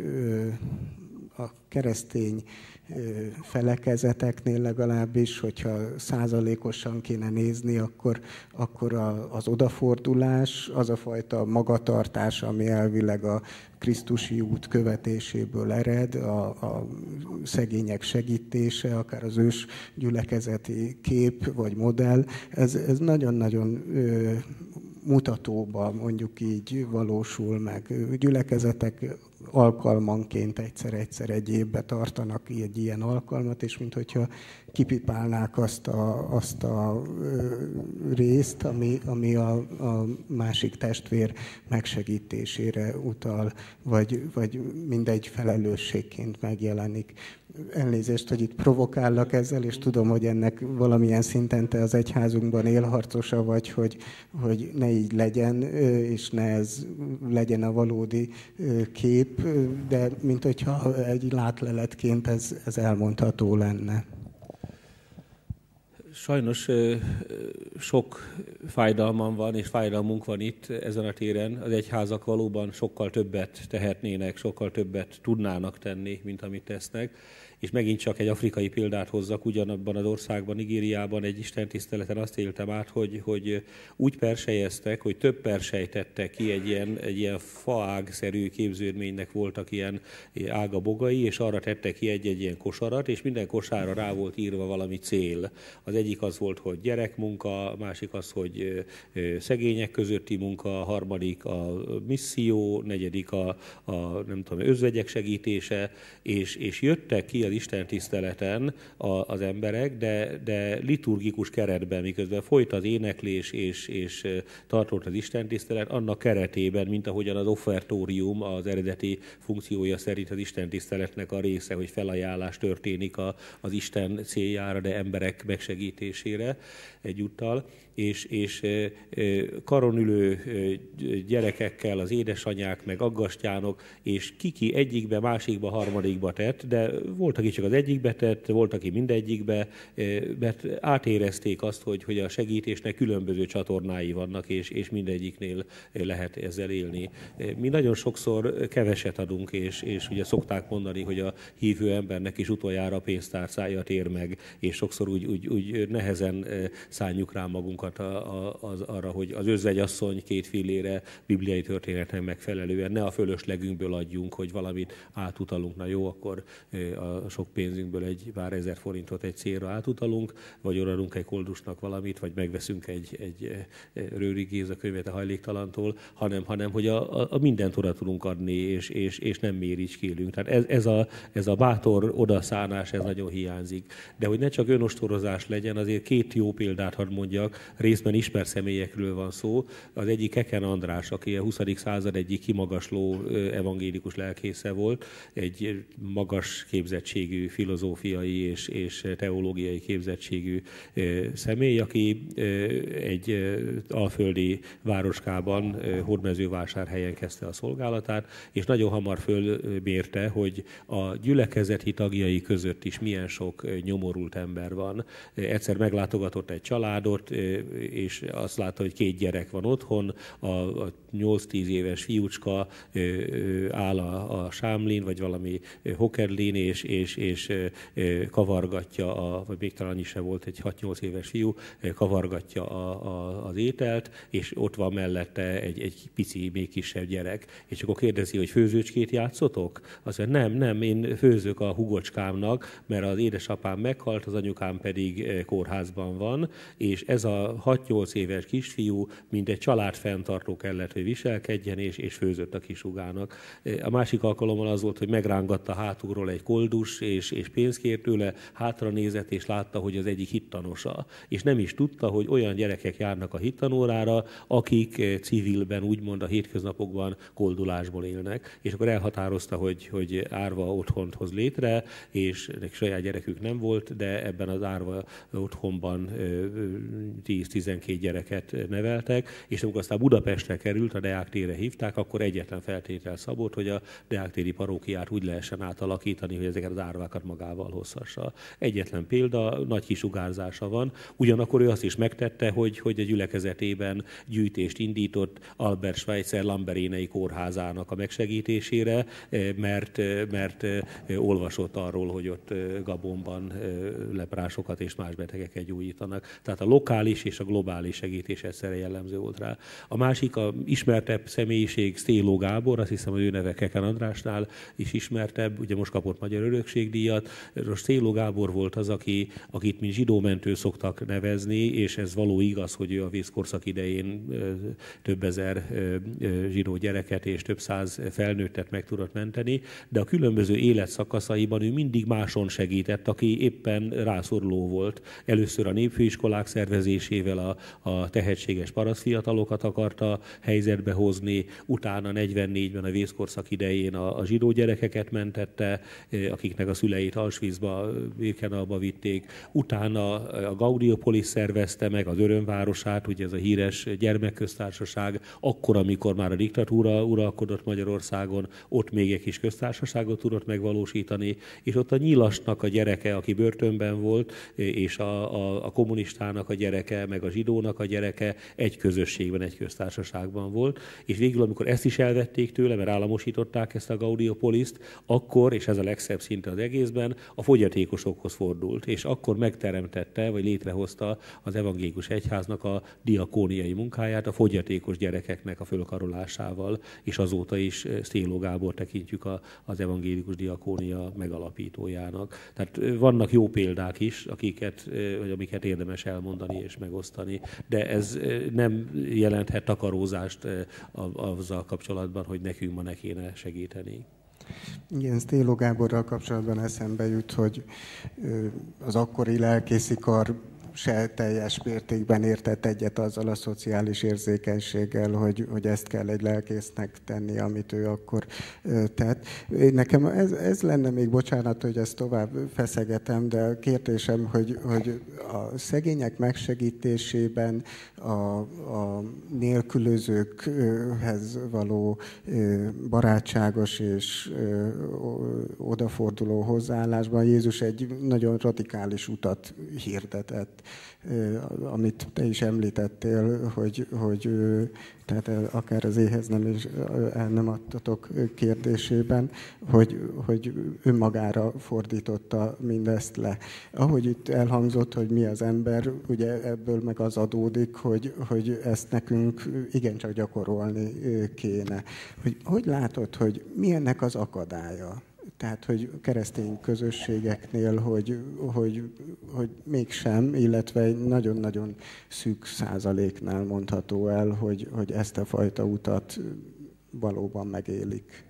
a keresztény felekezeteknél legalábbis, hogyha százalékosan kéne nézni, akkor, akkor az odafordulás, az a fajta magatartás, ami elvileg a krisztusi út követéséből ered, a, a szegények segítése, akár az ős gyülekezeti kép vagy modell, ez, ez nagyon-nagyon mutatóban mondjuk így valósul meg. Gyülekezetek alkalmanként egyszer-egyszer egy évbe tartanak egy ilyen alkalmat, és minthogyha kipipálnák azt a, azt a részt, ami, ami a, a másik testvér megsegítésére utal, vagy, vagy mindegy felelősségként megjelenik. Elnézést, hogy itt provokállak ezzel, és tudom, hogy ennek valamilyen szinten te az egyházunkban élharcosa vagy, hogy, hogy ne így legyen, és ne ez legyen a valódi kép, de mint hogyha egy látleletként ez, ez elmondható lenne. Sajnos sok fájdalmam van, és fájdalmunk van itt ezen a téren. Az egyházak valóban sokkal többet tehetnének, sokkal többet tudnának tenni, mint amit tesznek. És megint csak egy afrikai példát hozzak, ugyanabban az országban, Nigériában egy istentiszteleten azt éltem át, hogy, hogy úgy perselyeztek, hogy több perselyt tettek ki, egy ilyen, egy ilyen faágszerű képződménynek voltak ilyen ágabogai, és arra tettek ki egy-egy ilyen kosarat, és minden kosárra rá volt írva valami cél. Az egyik az volt, hogy gyerekmunka, a másik az, hogy szegények közötti munka, a harmadik a misszió, negyedik a, a nem tudom, özvegyek segítése, és, és jöttek ki az istentiszteleten az emberek, de, de liturgikus keretben, miközben folyt az éneklés és, és tartott az istentisztelet, annak keretében, mint ahogyan az offertórium az eredeti funkciója szerint az istentiszteletnek a része, hogy felajánlás történik a, az Isten céljára, de emberek megsegítésére egyúttal, és, és karon ülő gyerekekkel az édesanyák, meg aggastyánok, és kiki egyikbe, másikba, harmadikba tett, de volt, aki csak az egyikbe tett, volt, aki mindegyikbe, mert átérezték azt, hogy, hogy a segítésnek különböző csatornái vannak, és, és mindegyiknél lehet ezzel élni. Mi nagyon sokszor keveset adunk, és, és ugye szokták mondani, hogy a hívő embernek is utoljára a pénztárcája tér meg, és sokszor úgy, úgy, úgy nehezen szánjuk rá magunkat a, a, az, arra, hogy az özvegyasszony két fillére bibliai történetnek megfelelően ne a fölöslegünkből adjunk, hogy valamit átutalunk. Na jó, akkor a sok pénzünkből egy pár ezer forintot egy célra átutalunk, vagy odaadunk egy koldusnak valamit, vagy megveszünk egy, egy Rőri Géza könyvet a hajléktalantól, hanem, hanem hogy a, a mindent oda tudunk adni, és, és, és nem méricskélünk. Tehát ez, ez, a, ez a bátor odaszánás, ez nagyon hiányzik. De hogy ne csak önostorozás legyen, azért két jó példát hadd mondjak, részben ismert személyekről van szó. Az egyik Keken András, aki a huszadik század egyik kimagasló evangélikus lelkésze volt, egy magas képzettségű filozófiai és, és teológiai képzettségű személy, aki egy alföldi városkában, Hódmezővásárhelyen kezdte a szolgálatát, és nagyon hamar fölmérte, hogy a gyülekezeti tagjai között is milyen sok nyomorult ember van. Egyszer meglátogatott egy családot, és azt látta, hogy két gyerek van otthon, a nyolc-tíz éves fiúcska áll a, a sámlin, vagy valami hokerlin, és, és, és kavargatja, a, vagy még talán is se volt, egy hat-nyolc éves fiú, kavargatja a, a, az ételt, és ott van mellette egy, egy pici, még kisebb gyerek. És akkor kérdezi, hogy főzőcskét játszotok? Azt mondja, nem, nem, én főzök a hugocskámnak, mert az édesapám meghalt, az anyukám pedig kórházban van, és ez a hat-nyolc éves kisfiú, mint egy családfenntartó kellett, hogy viselkedjen, és, és főzött a kisugának. A másik alkalommal az volt, hogy megrángatta hátulról egy koldus, és, és pénzt kért tőle, hátra nézett, és látta, hogy az egyik hittanosa. És nem is tudta, hogy olyan gyerekek járnak a hittanórára, akik civilben, úgymond a hétköznapokban koldulásból élnek. És akkor elhatározta, hogy, hogy árva otthont hoz létre, és saját gyerekük nem volt, de ebben az árva otthonban tíz-tizenkét gyereket neveltek, és amikor aztán Budapestre került, a Deák térre hívták, akkor egyetlen feltétel szabott, hogy a Deák téri parókiát úgy lehessen átalakítani, hogy ezeket az árvákat magával hozhassa. Egyetlen példa, nagy kisugárzása van, ugyanakkor ő azt is megtette, hogy, hogy a gyülekezetében gyűjtést indított Albert Schweitzer Lamberénei kórházának a megsegítésére, mert, mert olvasott arról, hogy ott Gabonban leprásokat és más betegeket gyógyítanak. Tehát a lokális és a globális segítés egyszerre jellemző volt rá. A másik, a ismertebb személyiség Sztéló Gábor, azt hiszem, hogy ő neve Keken Andrásnál is ismertebb, ugye most kapott Magyar Örökségdíjat. Sztéló Gábor volt az, aki, akit mint zsidómentő szoktak nevezni, és ez való igaz, hogy ő a vészkorszak idején több ezer zsidó gyereket és több száz felnőttet meg tudott menteni, de a különböző életszakaszaiban ő mindig máson segített, aki éppen rászoruló volt. Először a népfőiskolák szervezésével a, a tehetséges parasztfiatalokat akarta helyzetbe hozni, utána negyvennégyben a vészkorszak idején a, a zsidó gyerekeket mentette, akiknek a szüleit Auschwitzba, Birkenauba vitték. Utána a Gaudiopolis szervezte meg az Örömvárosát, ugye ez a híres gyermekköztársaság, akkor, amikor már a diktatúra uralkodott Magyarországon, ott még egy kis köztársaságot tudott megvalósítani, és ott a Nyilasnak a gyereke, aki börtönben volt, és a, a, a kommunistának a gyereke, meg a zsidónak a gyereke egy közösségben, egy köztársaságban volt, és végül, amikor ezt is elvették tőle, mert államosították ezt a Gaudiopoliszt, akkor, és ez a legszebb szinte az egészben, a fogyatékosokhoz fordult, és akkor megteremtette, vagy létrehozta az evangélikus egyháznak a diakóniai munkáját a fogyatékos gyerekeknek a fölkarolásával, és azóta is Sztéló Gábor tekintjük a, az evangélikus diakónia megalapítójának. Tehát vannak jó példák is, akiket, vagy amiket érdemes elmondani és megosztani, de ez nem jelenthet takarózást azzal kapcsolatban, hogy nekünk ma ne kéne segíteni. Igen, Sztéló Gáborral kapcsolatban eszembe jut, hogy az akkori lelkészi kar se teljes mértékben értett egyet azzal a szociális érzékenységgel, hogy, hogy ezt kell egy lelkésznek tenni, amit ő akkor tett. Nekem ez, ez lenne még, bocsánat, hogy ezt tovább feszegetem, de a kérdésem, hogy, hogy a szegények megsegítésében a, a nélkülözőkhez való barátságos és odaforduló hozzáállásban Jézus egy nagyon radikális utat hirdetett, amit te is említettél, hogy, hogy tehát akár az éhez nem is el nem adtatok kérdésében, hogy, hogy önmagára fordította mindezt le. Ahogy itt elhangzott, hogy mi az ember, ugye ebből meg az adódik, hogy, hogy ezt nekünk igencsak gyakorolni kéne. Hogy, hogy látod, hogy mi ennek az akadálya? Tehát, hogy keresztény közösségeknél, hogy, hogy, hogy mégsem, illetve egy nagyon-nagyon szűk százaléknál mondható el, hogy, hogy ezt a fajta utat valóban megélik.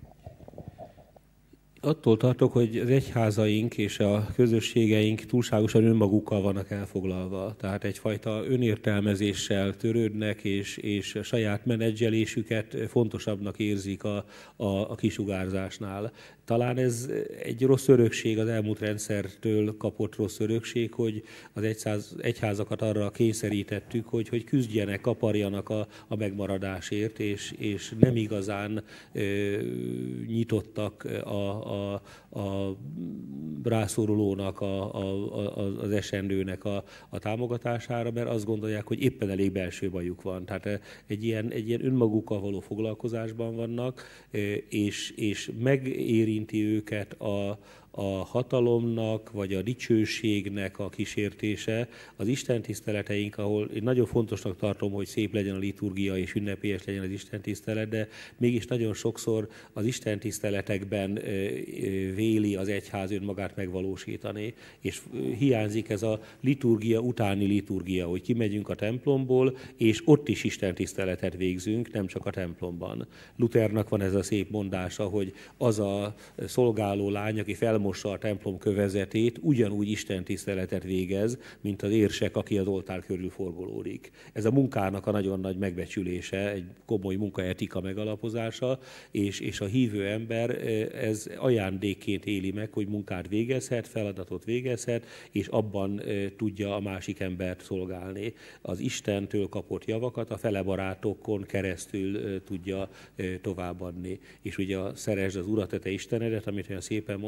Attól tartok, hogy az egyházaink és a közösségeink túlságosan önmagukkal vannak elfoglalva. Tehát egyfajta önértelmezéssel törődnek, és, és a saját menedzselésüket fontosabbnak érzik a, a, a kisugárzásnál. Talán ez egy rossz örökség, az elmúlt rendszertől kapott rossz örökség, hogy az egyház, egyházakat arra kényszerítettük, hogy, hogy küzdjenek, kaparjanak a, a megmaradásért, és, és nem igazán e, nyitottak a, a, a rászorulónak, a, a, a, az esendőnek a, a támogatására, mert azt gondolják, hogy éppen elég belső bajuk van. Tehát egy ilyen, egy ilyen önmagukkal való foglalkozásban vannak, és, és megérinti őket a, a hatalomnak, vagy a dicsőségnek a kísértése. Az istentiszteleteink, ahol én nagyon fontosnak tartom, hogy szép legyen a liturgia és ünnepélyes legyen az istentisztelet, de mégis nagyon sokszor az istentiszteletekben véli az egyház önmagát megvalósítani, és hiányzik ez a liturgia utáni liturgia, hogy kimegyünk a templomból, és ott is istentiszteletet végzünk, nem csak a templomban. Luthernak van ez a szép mondása, hogy az a szolgáló lány, aki felmossa a templom kövezetét, ugyanúgy istentiszteletet végez, mint az érsek, aki az oltár körül forgolódik. Ez a munkának a nagyon nagy megbecsülése, egy komoly munkaetika megalapozása, és, és a hívő ember ez ajándékként éli meg, hogy munkát végezhet, feladatot végezhet, és abban tudja a másik embert szolgálni. Az Istentől kapott javakat a felebarátokon keresztül tudja továbbadni. És ugye a szeresd az Urat, te Istenedet, amit olyan szépen mondtál,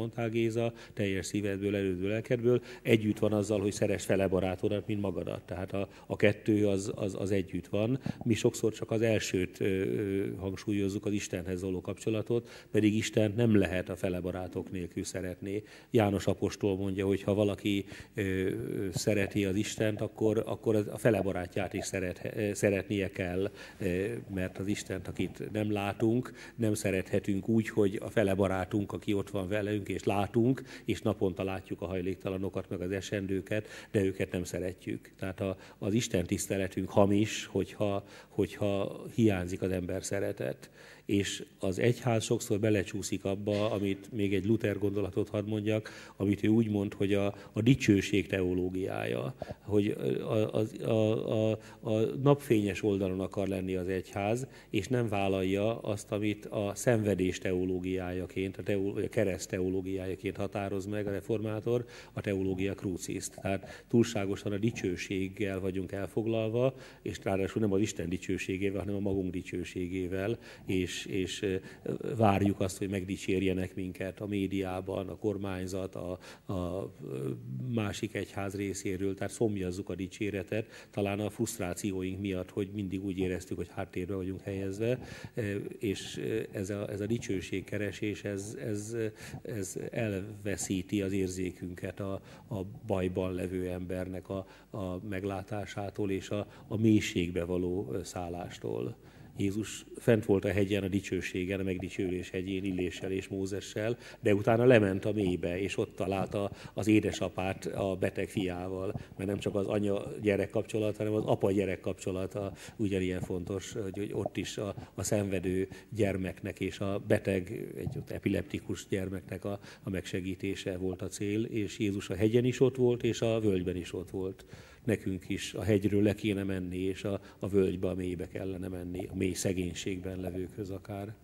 Géza, teljes szívedből, erődből, lelkedből, együtt van azzal, hogy szeress fele barátodat, mint magadat. Tehát a, a kettő az, az, az együtt van. Mi sokszor csak az elsőt ö, ö, hangsúlyozzuk, az Istenhez való kapcsolatot, pedig Isten nem lehet a fele barátok nélkül szeretni. János apostol mondja, hogy ha valaki ö, szereti az Istent, akkor, akkor a fele barátját is szeret, szeretnie kell, mert az Istent, akit nem látunk, nem szerethetünk úgy, hogy a fele barátunk, aki ott van velünk, és látunk, és naponta látjuk a hajléktalanokat, meg az esendőket, de őket nem szeretjük. Tehát a, az Isten tiszteletünk hamis, hogyha, hogyha hiányzik az ember szeretet. És az egyház sokszor belecsúszik abba, amit még egy Luther gondolatot hadd mondjak, amit ő úgy mond, hogy a, a dicsőség teológiája, hogy a, a, a, a, a napfényes oldalon akar lenni az egyház, és nem vállalja azt, amit a szenvedés teológiájaként, a, teó, a kereszt teológiájaként határoz meg a reformátor, a teológia crucis. Tehát túlságosan a dicsőséggel vagyunk elfoglalva, és ráadásul nem az Isten dicsőségével, hanem a magunk dicsőségével, és És, és várjuk azt, hogy megdicsérjenek minket a médiában, a kormányzat, a, a másik egyház részéről, tehát szomjazzuk a dicséretet, talán a frusztrációink miatt, hogy mindig úgy éreztük, hogy háttérbe vagyunk helyezve, és ez a, ez a dicsőségkeresés, ez, ez, ez elveszíti az érzékünket a, a bajban levő embernek a, a meglátásától és a, a mélységbe való szállástól. Jézus fent volt a hegyen, a dicsőségen, a megdicsőlés hegyén, Illéssel és Mózessel, de utána lement a mélybe, és ott találta az édesapát a beteg fiával, mert nem csak az anya-gyerek kapcsolat, hanem az apa-gyerek kapcsolata ugyanilyen fontos, hogy ott is a, a szenvedő gyermeknek és a beteg, egy epileptikus gyermeknek a, a megsegítése volt a cél, és Jézus a hegyen is ott volt, és a völgyben is ott volt. Nekünk is a hegyről le kéne menni, és a, a völgybe, a mélybe kellene menni, a mély szegénységben levőkhöz akár.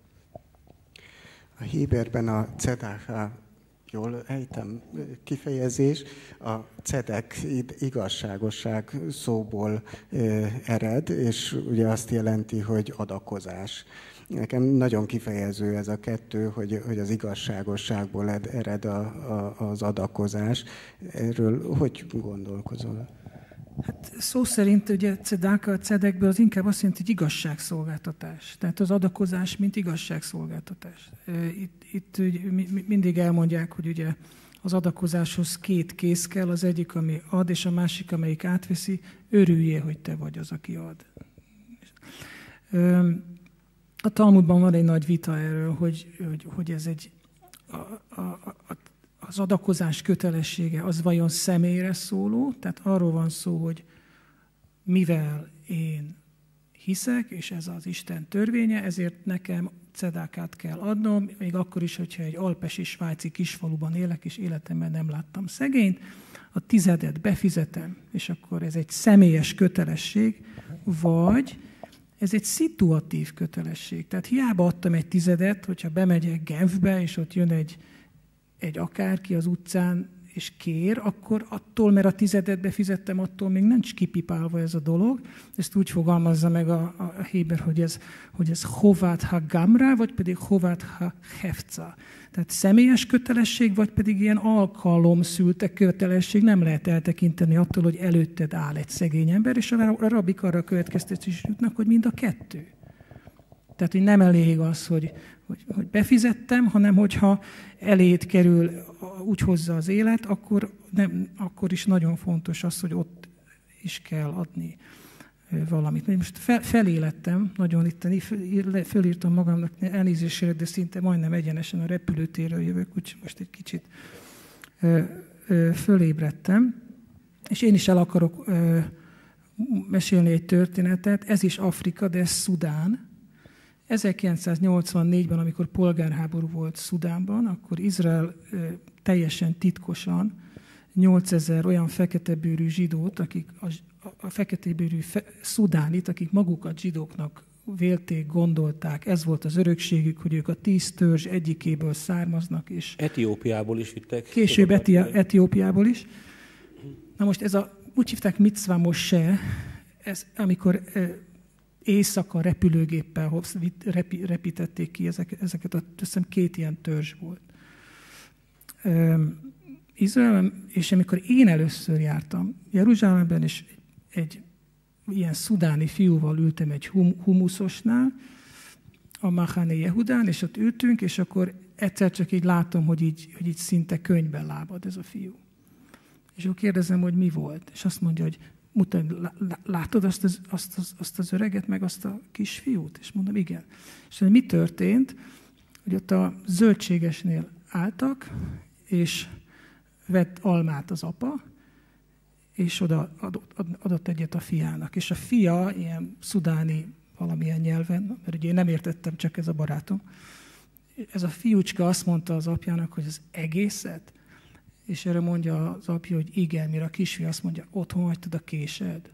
A Héberben a cedáká, jól ejtem kifejezés, a cedek igazságosság szóból ered, és ugye azt jelenti, hogy adakozás. Nekem nagyon kifejező ez a kettő, hogy, hogy az igazságosságból ered a, a, az adakozás. Erről hogy gondolkozol? Hát szó szerint ugye cedáka, a cedekből az inkább azt jelenti, hogy igazságszolgáltatás. Tehát az adakozás, mint igazságszolgáltatás. Itt, itt mindig elmondják, hogy ugye az adakozáshoz két kéz kell, az egyik, ami ad, és a másik, amelyik átveszi, örüljél, hogy te vagy az, aki ad. A Talmudban van egy nagy vita erről, hogy, hogy, hogy ez egy a, a, a, az adakozás kötelessége az vajon személyre szóló, tehát arról van szó, hogy mivel én hiszek, és ez az Isten törvénye, ezért nekem cedákát kell adnom, még akkor is, hogyha egy alpesi svájci kisfaluban élek, és életemben nem láttam szegényt, a tizedet befizetem, és akkor ez egy személyes kötelesség, vagy ez egy szituatív kötelesség. Tehát hiába adtam egy tizedet, hogyha bemegyek Genfbe, és ott jön egy egy akárki az utcán és kér, akkor attól, mert a tizedet befizettem, attól még nincs kipipálva ez a dolog. Ezt úgy fogalmazza meg a, a Héber, hogy ez, hogy ez hovát ha gamra, vagy pedig hovát ha hefca. Tehát személyes kötelesség, vagy pedig ilyen alkalom szülte kötelesség, nem lehet eltekinteni attól, hogy előtted áll egy szegény ember, és a rabik arra következtetés jutnak, hogy mind a kettő. Tehát, hogy nem elég az, hogy, hogy, hogy befizettem, hanem hogyha eléd kerül, úgy hozza az élet, akkor, nem, akkor is nagyon fontos az, hogy ott is kell adni valamit. Most fel, felélettem, nagyon itt fölírtam magamnak elnézésére, de szinte majdnem egyenesen a repülőtérről jövök, úgyhogy most egy kicsit ö, ö, fölébredtem. És én is el akarok ö, mesélni egy történetet, ez is Afrika, de ez Szudán. ezerkilencszáznyolcvannégyben, amikor polgárháború volt Szudánban, akkor Izrael teljesen titkosan nyolcezer olyan feketebőrű zsidót, akik a, a feketebőrű fe, szudánit, akik magukat zsidóknak vélték, gondolták, ez volt az örökségük, hogy ők a tíz törzs egyikéből származnak. És Etiópiából is vittek. Később Eti- Etiópiából is. Na most ez a, úgy hívták Mitzvah Moshe, ez amikor éjszaka repülőgéppel repi, repítették ki ezeket, ezeket a, hiszem két ilyen törzs volt. Izraelben, és amikor én először jártam Jeruzsálemben, és egy ilyen szudáni fiúval ültem egy hum, humuszosnál, a Machane Yehudán, és ott ültünk, és akkor egyszer csak így látom, hogy így, hogy így szinte könyvben lábad ez a fiú. És akkor kérdezem, hogy mi volt. És azt mondja, hogy mutatj, látod azt az, azt, az, azt az öreget, meg azt a kisfiút? És mondom, igen. És hogy mi történt, hogy ott a zöldségesnél álltak, és vett almát az apa, és oda adott, adott egyet a fiának. És a fia ilyen szudáni valamilyen nyelven, mert ugye én nem értettem, csak ez a barátom. Ez a fiúcska azt mondta az apjának, hogy az egészet, és erre mondja az apja, hogy igen, mire a kisfiú azt mondja, otthon hagytad a késed.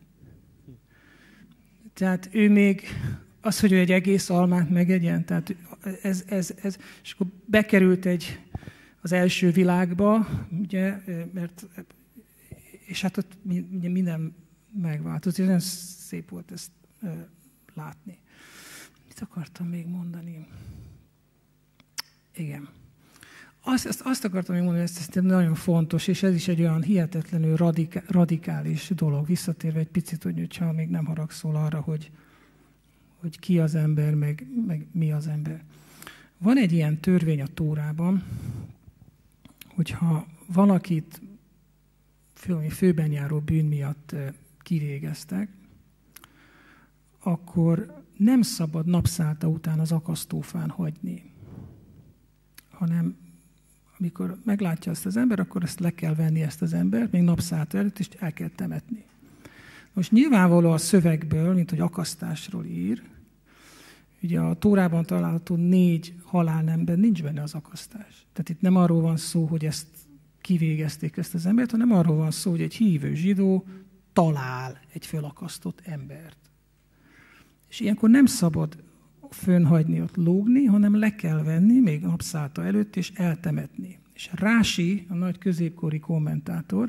Tehát ő még az, hogy ő egy egész almát megegyen, tehát ez, ez, ez, és akkor bekerült egy az első világba, ugye, mert, és hát ott minden megváltozott, és nagyon szép volt ezt látni. Mit akartam még mondani? Igen. Azt, azt, azt akartam még mondani, hogy ez, ez nagyon fontos, és ez is egy olyan hihetetlenül radika, radikális dolog. Visszatérve egy picit, hogy, hogyha még nem haragszol arra, hogy, hogy ki az ember, meg, meg mi az ember. Van egy ilyen törvény a Tórában, hogyha valakit fő, főben járó bűn miatt kivégeztek, akkor nem szabad napszálta után az akasztófán hagyni, hanem amikor meglátja ezt az ember, akkor ezt le kell venni ezt az embert, még napszálta előtt, és el kell temetni. Most nyilvánvaló a szövegből, mint hogy akasztásról ír, ugye a Tórában található négy halálnemben nincs benne az akasztás. Tehát itt nem arról van szó, hogy ezt kivégezték ezt az embert, hanem arról van szó, hogy egy hívő zsidó talál egy fölakasztott embert. És ilyenkor nem szabad fönnhagyni, ott lógni, hanem le kell venni, még napszálta előtt, és eltemetni. És Rási, a nagy középkori kommentátor,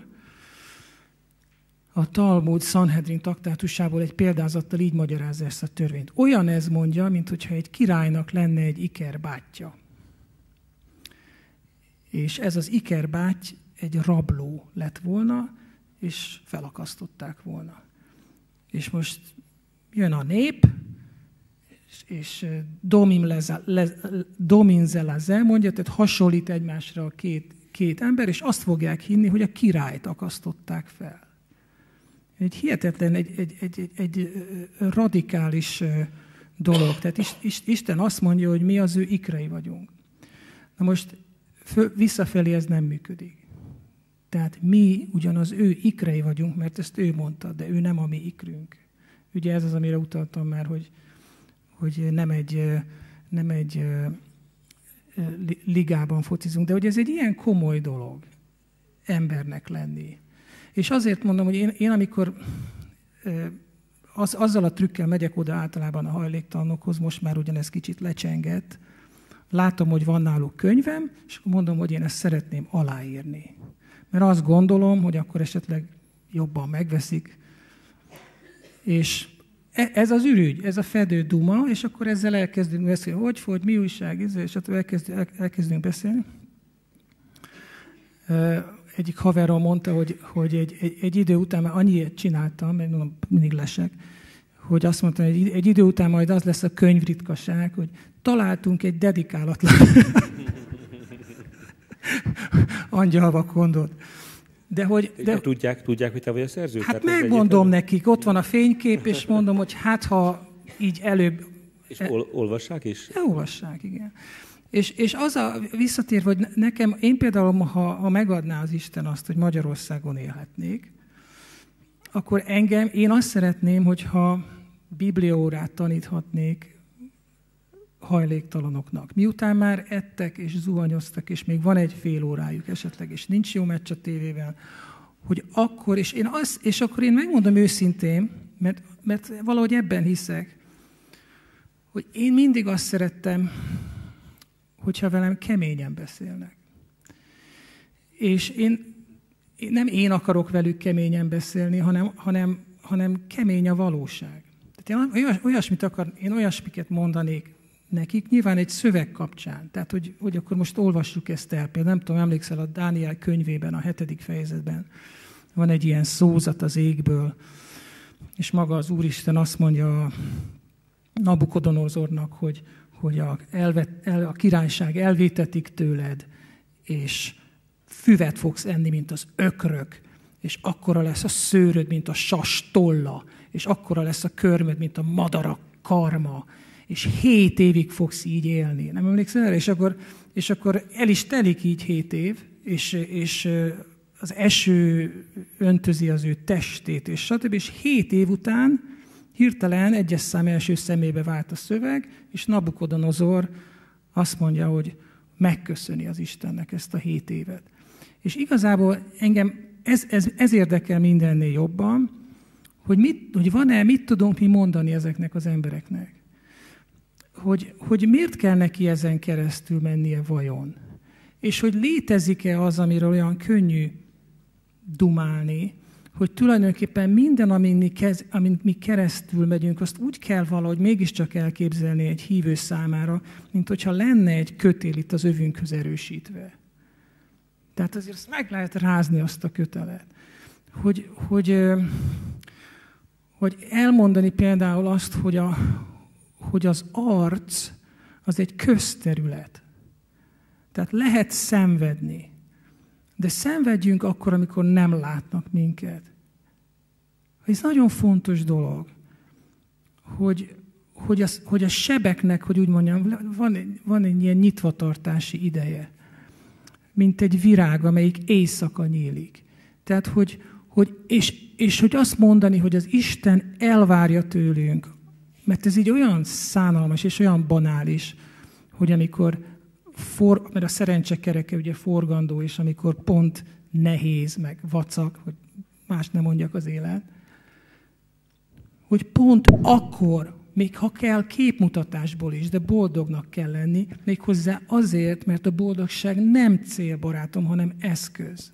a Talmud Sanhedrin traktátusából egy példázattal így magyarázza ezt a törvényt. Olyan ez mondja, mintha egy királynak lenne egy ikerbátyja. És ez az ikerbáty egy rabló lett volna, és felakasztották volna. És most jön a nép, és, és domin zelaze mondja, tehát hasonlít egymásra a két, két ember, és azt fogják hinni, hogy a királyt akasztották fel. Egy hihetetlen, egy, egy, egy, egy, egy radikális dolog. Tehát Isten azt mondja, hogy mi az ő ikrei vagyunk. Na most föl, visszafelé ez nem működik. Tehát mi ugyanaz ő ikrei vagyunk, mert ezt ő mondta, de ő nem a mi ikrünk. Ugye ez az, amire utaltam már, hogy, hogy nem egy, nem egy ligában focizunk, de hogy ez egy ilyen komoly dolog embernek lenni. És azért mondom, hogy én, én amikor az, azzal a trükkel megyek oda általában a hajléktalanokhoz, most már ugyanez kicsit lecsengett, látom, hogy van náluk könyvem, és mondom, hogy én ezt szeretném aláírni. Mert azt gondolom, hogy akkor esetleg jobban megveszik. És ez az ürügy, ez a fedő duma, és akkor ezzel elkezdünk beszélni, hogy fogy, mi újság, és akkor elkezdünk, elkezdünk beszélni. Egyik haverom mondta, hogy, hogy egy, egy, egy idő után már annyiért csináltam, mert mondom, mindig lesek, hogy azt mondta, hogy egy, egy idő után majd az lesz a könyvritkaság, hogy találtunk egy dedikálatlan angyalvakondot. De hogy... De, tudják, tudják, hogy te vagy a szerző? Hát tehát megmondom nekik, ott van a fénykép, és mondom, hogy hát ha így előbb... És ol, olvassák is? Olvassák, igen. És, és az a visszatérve, hogy nekem, én például, ha, ha megadná az Isten azt, hogy Magyarországon élhetnék, akkor engem, én azt szeretném, hogyha bibliaórát taníthatnék hajléktalanoknak. Miután már ettek és zuhanyoztak, és még van egy fél órájuk esetleg, és nincs jó meccs a tévével, hogy akkor, és, én az, és akkor én megmondom őszintén, mert, mert valahogy ebben hiszek, hogy én mindig azt szerettem, hogyha velem keményen beszélnek. És én, én nem én akarok velük keményen beszélni, hanem, hanem, hanem kemény a valóság. Tehát én olyas, olyasmit akar, én olyasmiket mondanék nekik, nyilván egy szöveg kapcsán. Tehát, hogy, hogy akkor most olvassuk ezt el. Például nem tudom, emlékszel, a Dániel könyvében, a hetedik fejezetben van egy ilyen szózat az égből, és maga az Úristen azt mondja a Nabukodonozornak, hogy, hogy a, elvet, el, a királyság elvétetik tőled, és füvet fogsz enni, mint az ökrök, és akkora lesz a szőröd, mint a sas tolla, és akkora lesz a körmöd, mint a madarak karma, és hét évig fogsz így élni. Nem emlékszel erre? És akkor, és akkor el is telik így hét év, és, és az eső öntözi az ő testét, és stb. És hét év után hirtelen egyes szám első szemébe vált a szöveg, és Nabukodonozor azt mondja, hogy megköszöni az Istennek ezt a hét évet. És igazából engem ez, ez, ez érdekel mindennél jobban, hogy, mit, hogy van-e, mit tudunk mi mondani ezeknek az embereknek. Hogy, hogy miért kell neki ezen keresztül mennie vajon? És hogy létezik-e az, amiről olyan könnyű dumálni, hogy tulajdonképpen minden, amin mi, kez, amin mi keresztül megyünk, azt úgy kell valahogy mégiscsak elképzelni egy hívő számára, mint hogyha lenne egy kötél itt az övünkhöz erősítve. Tehát azért azt meg lehet rázni azt a kötelet. Hogy, hogy, hogy elmondani például azt, hogy, a, hogy az arc az egy közterület. Tehát lehet szenvedni. De szenvedjünk akkor, amikor nem látnak minket. Ez nagyon fontos dolog, hogy, hogy, az, hogy a sebeknek, hogy úgy mondjam, van, van egy ilyen nyitvatartási ideje, mint egy virág, amelyik éjszaka nyílik. Tehát, hogy, hogy és, és hogy azt mondani, hogy az Isten elvárja tőlünk, mert ez így olyan szánalmas és olyan banális, hogy amikor For, mert a szerencse kereke ugye forgandó, és amikor pont nehéz, meg vacak, hogy más nem mondjak az élet, hogy pont akkor, még ha kell képmutatásból is, de boldognak kell lenni, méghozzá azért, mert a boldogság nem célbarátom, hanem eszköz.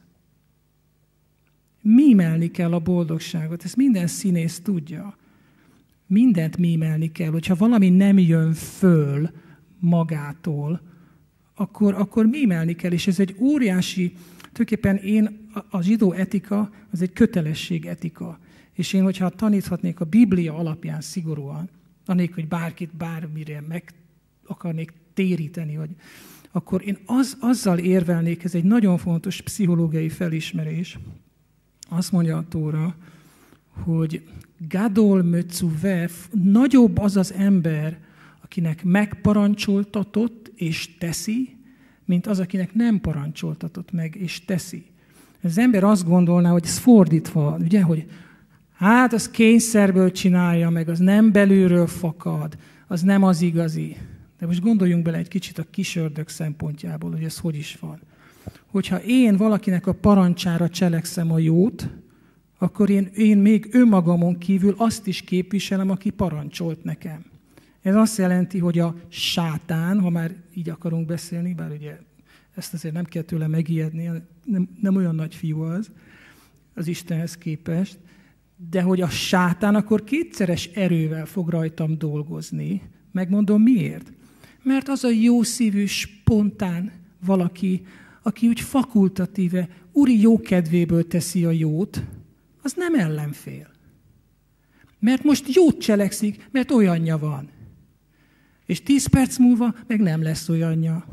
Mímelni kell a boldogságot, ezt minden színész tudja. Mindent mímelni kell, hogyha valami nem jön föl magától, Akkor, akkor mímelni kell, és ez egy óriási, tulajdonképpen én, a zsidó etika, az egy kötelesség etika. És én, hogyha taníthatnék a Biblia alapján szigorúan, anélkül, hogy bárkit bármire meg akarnék téríteni, vagy, akkor én az, azzal érvelnék, ez egy nagyon fontos pszichológiai felismerés. Azt mondja a Tóra, hogy gadol möcuvev, nagyobb az az ember, akinek megparancsoltatott és teszi, mint az, akinek nem parancsoltatott meg és teszi. Az ember azt gondolná, hogy ez fordítva, ugye, hogy hát az kényszerből csinálja, meg az nem belülről fakad, az nem az igazi. De most gondoljunk bele egy kicsit a kis ördög szempontjából, hogy ez hogy is van. Hogyha én valakinek a parancsára cselekszem a jót, akkor én, én még önmagamon kívül azt is képviselem, aki parancsolt nekem. Ez azt jelenti, hogy a sátán, ha már így akarunk beszélni, bár ugye ezt azért nem kell tőle megijedni, nem, nem olyan nagy fiú az, az Istenhez képest, de hogy a sátán akkor kétszeres erővel fog rajtam dolgozni. Megmondom miért? Mert az a jó szívű, spontán valaki, aki úgy fakultatíve, úri jókedvéből teszi a jót, az nem ellenfél. Mert most jót cselekszik, mert olyanja van. És tíz perc múlva meg nem lesz olyanja.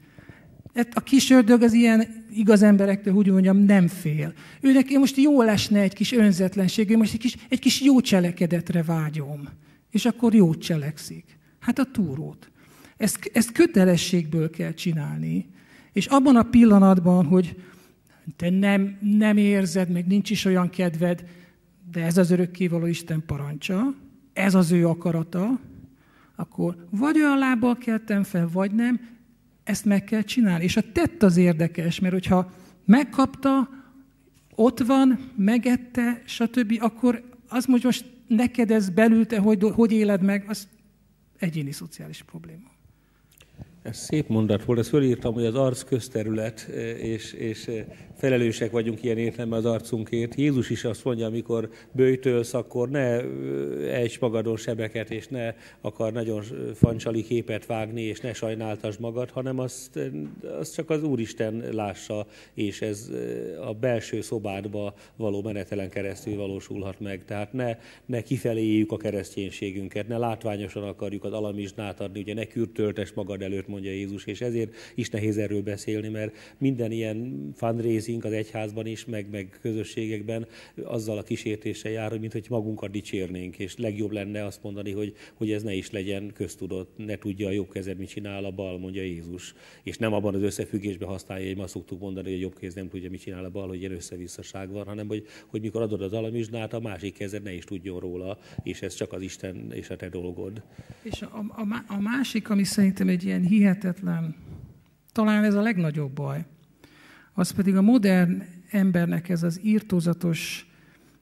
A kis ördög az ilyen igaz emberektől, úgy mondjam, nem fél. Ő neki most jól esne egy kis önzetlenség, most egy kis, egy kis jó cselekedetre vágyom. És akkor jót cselekszik. Hát a túrót. Ezt, ezt kötelességből kell csinálni. És abban a pillanatban, hogy te nem, nem érzed, meg nincs is olyan kedved, de ez az örökkévaló Isten parancsa, ez az ő akarata, akkor vagy olyan lábbal keltem fel, vagy nem, ezt meg kell csinálni. És a tett az érdekes, mert hogyha megkapta, ott van, megette, stb., akkor az most, most neked ez belül, te hogy, hogy éled meg, az egyéni szociális probléma. Ez szép mondat volt, ezt fölírtam, hogy az arc közterület, és, és felelősek vagyunk ilyen értelemben az arcunkért. Jézus is azt mondja, amikor böjtölsz, akkor ne ejts magadon sebeket, és ne akar nagyon fancsali képet vágni, és ne sajnáltasd magad, hanem azt, azt csak az Úristen lássa, és ez a belső szobádba való menetelen keresztül valósulhat meg. Tehát ne, ne kifelé éljük a kereszténységünket, ne látványosan akarjuk az alamizsnát adni, ugye ne kürtöltess magad előtt, mondja Jézus, és ezért is nehéz erről beszélni, mert minden ilyen fundraising az egyházban is, meg, meg közösségekben azzal a kísértéssel jár, hogy mintha magunkat dicsérnénk, és legjobb lenne azt mondani, hogy, hogy ez ne is legyen köztudott, ne tudja a jobb kezed, mit csinál a bal, mondja Jézus. És nem abban az összefüggésben használja, hogy ma szoktuk mondani, hogy a jobb kéz nem tudja, mit csinál a bal, hogy ilyen összevisszaság van, hanem hogy, hogy mikor adod az alamizsnát, a másik kezed ne is tudjon róla, és ez csak az Isten és a te dolgod. És a, a, a másik, ami szerintem egy ilyen hihetetlen, talán ez a legnagyobb baj, az pedig a modern embernek ez az irtózatos,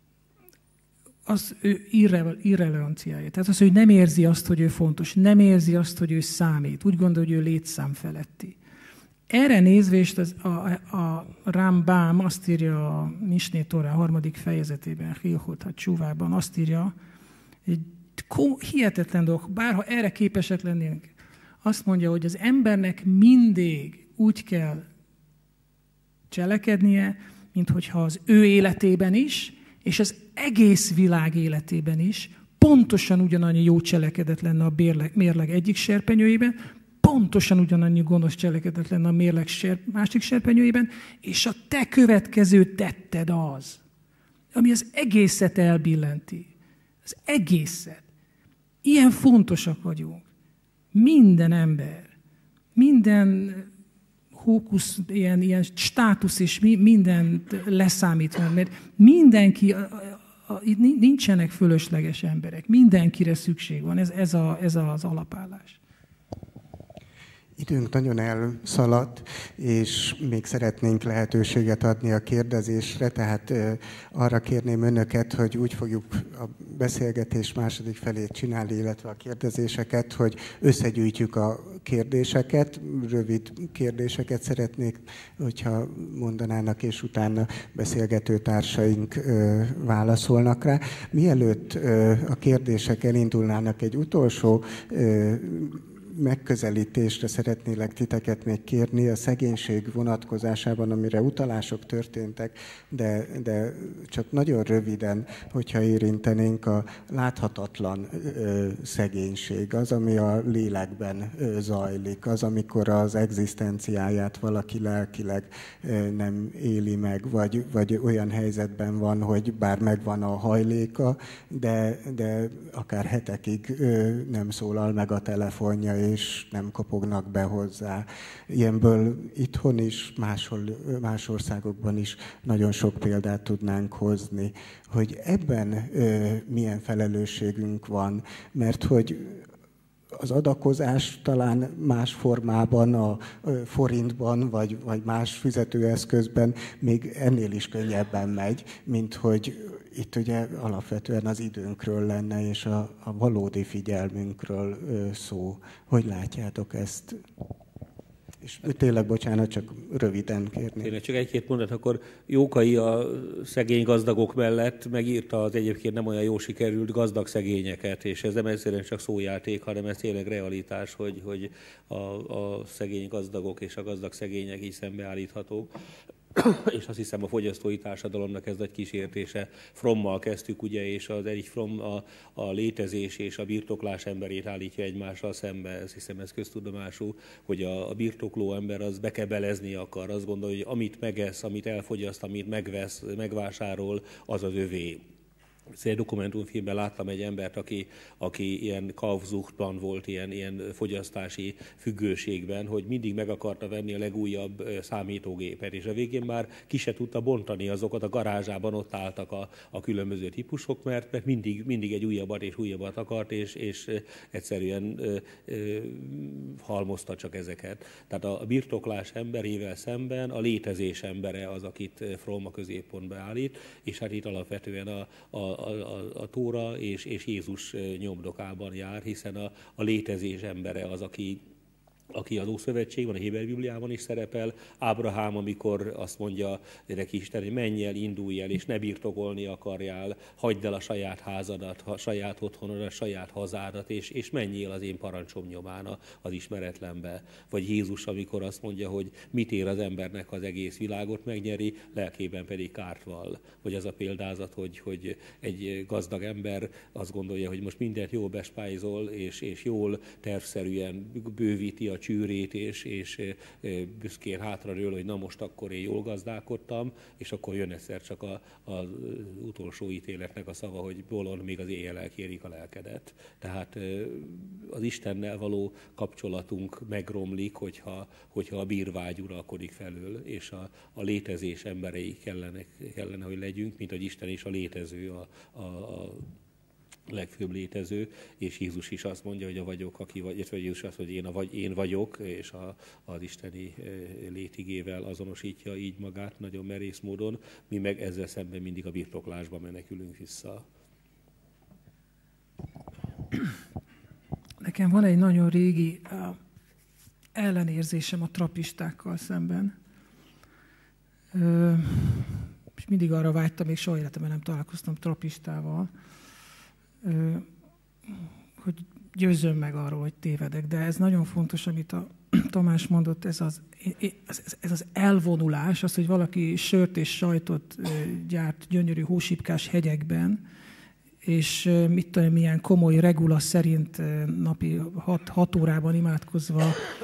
az ő irre, irrelevanciája. Tehát az, hogy nem érzi azt, hogy ő fontos, nem érzi azt, hogy ő számít, úgy gondol, hogy ő létszám feletti. Erre nézvést az, a, a Rambam azt írja a Misné Torá harmadik fejezetében, Hilchot Hatsuvában, azt írja, egy hihetetlen dolog, bárha erre képesek lennénk, azt mondja, hogy az embernek mindig úgy kell cselekednie, mint hogyha az ő életében is, és az egész világ életében is pontosan ugyanannyi jó cselekedet lenne a bérleg, mérleg egyik serpenyőjében, pontosan ugyanannyi gonosz cselekedet lenne a mérleg ser, másik serpenyőjében, és a te következő tetted az, ami az egészet elbillenti. Az egészet. Ilyen fontosak vagyunk. Minden ember, minden hókusz, ilyen, ilyen státusz és minden leszámítva, mert mindenki, a, a, a, nincsenek fölösleges emberek, mindenkire szükség van, ez, ez, a, ez az alapállás. Időnk nagyon elszaladt, és még szeretnénk lehetőséget adni a kérdezésre, tehát arra kérném önöket, hogy úgy fogjuk a beszélgetés második felét csinálni, illetve a kérdezéseket, hogy összegyűjtjük a kérdéseket, rövid kérdéseket szeretnék, hogyha mondanának, és utána beszélgető társaink válaszolnak rá. Mielőtt a kérdések elindulnának, egy utolsó megközelítésre szeretnélek titeket még kérni a szegénység vonatkozásában, amire utalások történtek, de, de csak nagyon röviden, hogyha érintenénk a láthatatlan ö, szegénység, az, ami a lélekben ö, zajlik, az, amikor az egzisztenciáját valaki lelkileg ö, nem éli meg, vagy, vagy olyan helyzetben van, hogy bár megvan a hajléka, de, de akár hetekig ö, nem szólal meg a telefonja, és nem kopognak be hozzá. Ilyenből itthon is, máshol, más országokban is nagyon sok példát tudnánk hozni, hogy ebben ö, milyen felelősségünk van, mert hogy az adakozás talán más formában, a forintban, vagy, vagy más fizetőeszközben még ennél is könnyebben megy, mint hogy itt ugye alapvetően az időnkről lenne, és a, a valódi figyelmünkről szó. Hogy látjátok ezt? És tényleg, bocsánat, csak röviden kérni. Tényleg csak egy-két mondat, akkor Jókai a szegény gazdagok mellett megírta az egyébként nem olyan jó sikerült gazdag szegényeket, és ez nem egyszerűen csak szójáték, hanem ez tényleg realitás, hogy, hogy a, a szegény gazdagok és a gazdag szegények így szembeállíthatók. És azt hiszem a fogyasztói társadalomnak ez nagy kísértése. Frommal kezdtük, ugye, és az Erich Fromm a, a létezés és a birtoklás emberét állítja egymással szembe. Ezt hiszem, ez köztudomású, hogy a, a birtokló ember az bekebelezni akar. Azt gondolja, hogy amit megesz, amit elfogyaszt, amit megvesz, megvásárol, az az övé. Egy dokumentumfilmben láttam egy embert, aki, aki ilyen Kaufsuchtban volt, ilyen, ilyen fogyasztási függőségben, hogy mindig meg akarta venni a legújabb számítógépet, és a végén már ki se tudta bontani azokat, a garázsában ott álltak a, a különböző típusok, mert, mert mindig, mindig egy újabbat és újabbat akart, és, és egyszerűen ö, ö, halmozta csak ezeket. Tehát a birtoklás emberével szemben a létezés embere az, akit Fromm a középpontba állít, és hát itt alapvetően a, a A, a, a Tóra és, és Jézus nyomdokában jár, hiszen a, a létezés embere az, aki, aki az Ószövetségben, a Héber Bibliában is szerepel. Ábrahám, amikor azt mondja neki Isten, hogy menj el, indulj el, és ne birtokolni akarjál, hagyd el a saját házadat, a saját otthonodat, a saját hazádat, és, és menjél az én parancsom nyomán az ismeretlenbe. Vagy Jézus, amikor azt mondja, hogy mit ér az embernek, az egész világot megnyeri, lelkében pedig kárt vall. Vagy az a példázat, hogy, hogy egy gazdag ember azt gondolja, hogy most mindent jól bespájzol, és, és jól tervszerűen bővíti a csűrét, és, és büszkén hátradől, hogy na most akkor én jól gazdálkodtam, és akkor jön egyszer csak a, az utolsó ítéletnek a szava, hogy bolond, még az éjjel elkérik a lelkedet. Tehát az Istennel való kapcsolatunk megromlik, hogyha, hogyha a bírvágy uralkodik felől, és a, a létezés emberei kellene, kellene, hogy legyünk, mint hogy Isten is a létező, a, a, a legfőbb létező, és Jézus is azt mondja, hogy a vagyok, aki vagy, illetve Jézus azt, hogy én, a vagy, én vagyok, és a, az isteni létigével azonosítja így magát nagyon merész módon, mi meg ezzel szemben mindig a birtoklásba menekülünk vissza. Nekem van egy nagyon régi uh, ellenérzésem a trapistákkal szemben. Uh, és mindig arra vágytam, még soha életemben nem találkoztam trapistával, hogy győzzön meg arról, hogy tévedek. De ez nagyon fontos, amit a Tamás mondott, ez az, ez az elvonulás, az, hogy valaki sört és sajtot gyárt gyönyörű hósipkás hegyekben, és mit tudom, milyen komoly regula szerint napi hat, hat órában imádkozva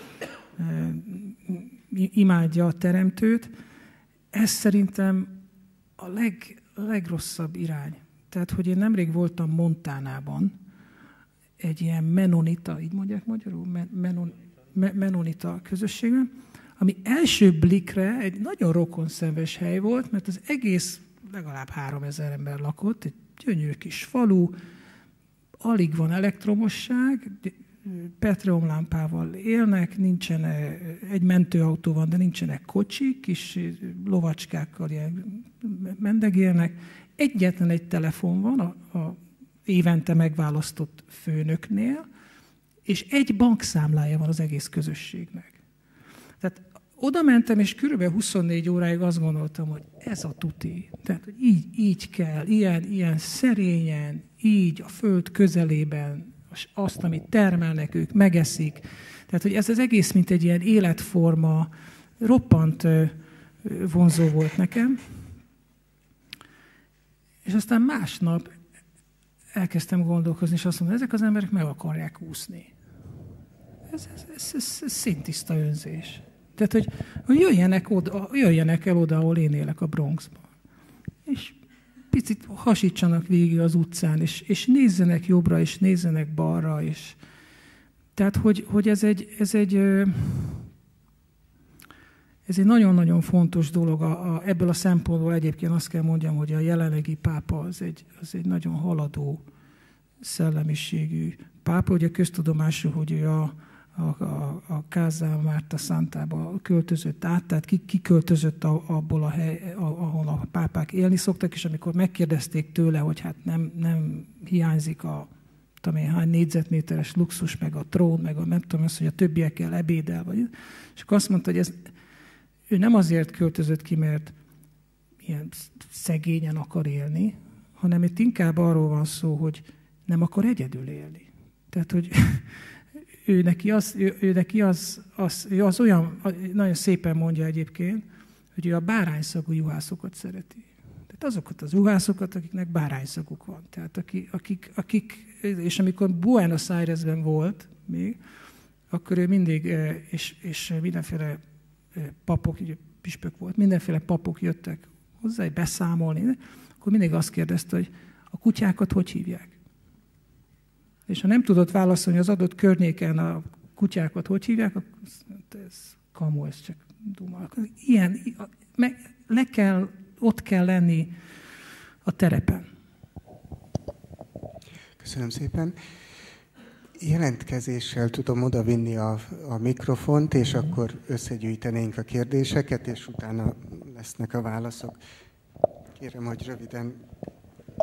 imádja a Teremtőt. Ez szerintem a leg, legrosszabb irány. Tehát, hogy én nemrég voltam Montánában, egy ilyen menonita, így mondják magyarul, menon, menonita közösségben, ami első blikre egy nagyon rokonszenves hely volt, mert az egész legalább háromezer ember lakott, egy gyönyörű kis falu, alig van elektromosság, petróleumlámpával élnek, nincsen, egy mentőautó van, de nincsenek kocsik, kis lovacskákkal ilyen mendegélnek. Egyetlen egy telefon van a, a évente megválasztott főnöknél, és egy bankszámlája van az egész közösségnek. Tehát oda mentem, és körülbelül huszonnégy óráig azt gondoltam, hogy ez a tuti. Tehát, hogy így, így kell, ilyen, ilyen szerényen, így a föld közelében, azt, amit termelnek, ők megeszik. Tehát, hogy ez az egész, mint egy ilyen életforma, roppant vonzó volt nekem. És aztán másnap elkezdtem gondolkozni, és azt mondom, ezek az emberek meg akarják úszni. Ez, ez, ez, ez, ez szintiszta önzés. Tehát, hogy, hogy jöjjenek, oda, jöjjenek el oda, ahol én élek, a Bronxban. És picit hasítsanak végig az utcán, és, és nézzenek jobbra, és nézzenek balra. És... Tehát, hogy, hogy ez egy... Ez egy Ez egy nagyon-nagyon fontos dolog. A, a, ebből a szempontból egyébként azt kell mondjam, hogy a jelenlegi pápa az egy, az egy nagyon haladó szellemiségű pápa. Ugye köztudomású, hogy ő a, a, a, a Casa Marta Santába költözött át, tehát ki, ki költözött a, abból a hely, a, ahol a pápák élni szoktak, és amikor megkérdezték tőle, hogy hát nem, nem hiányzik a tudom én, hány négyzetméteres luxus, meg a trón, meg a nem tudom azt, hogy a többiekkel ebédel, vagy, és akkor azt mondta, hogy ez ő nem azért költözött ki, mert ilyen szegényen akar élni, hanem itt inkább arról van szó, hogy nem akar egyedül élni. Tehát, hogy ő neki az, ő, ő neki az, az, ő az olyan, nagyon szépen mondja egyébként, hogy ő a bárányszagú juhászokat szereti. Tehát azokat az juhászokat, akiknek bárányszaguk van. Tehát akik, akik, akik, és amikor Buenos Airesben volt még, akkor ő mindig, és, és mindenféle papok, püspök volt, mindenféle papok jöttek hozzá, beszámolni, akkor mindig azt kérdezte, hogy a kutyákat hogy hívják? És ha nem tudott válaszolni az adott környéken a kutyákat hogy hívják, akkor ez kamu, ez csak duma. Ilyen, meg le kell, ott kell lenni a terepen. Köszönöm szépen. Jelentkezéssel tudom odavinni a, a mikrofont, és akkor összegyűjtenénk a kérdéseket, és utána lesznek a válaszok. Kérem, hogy röviden.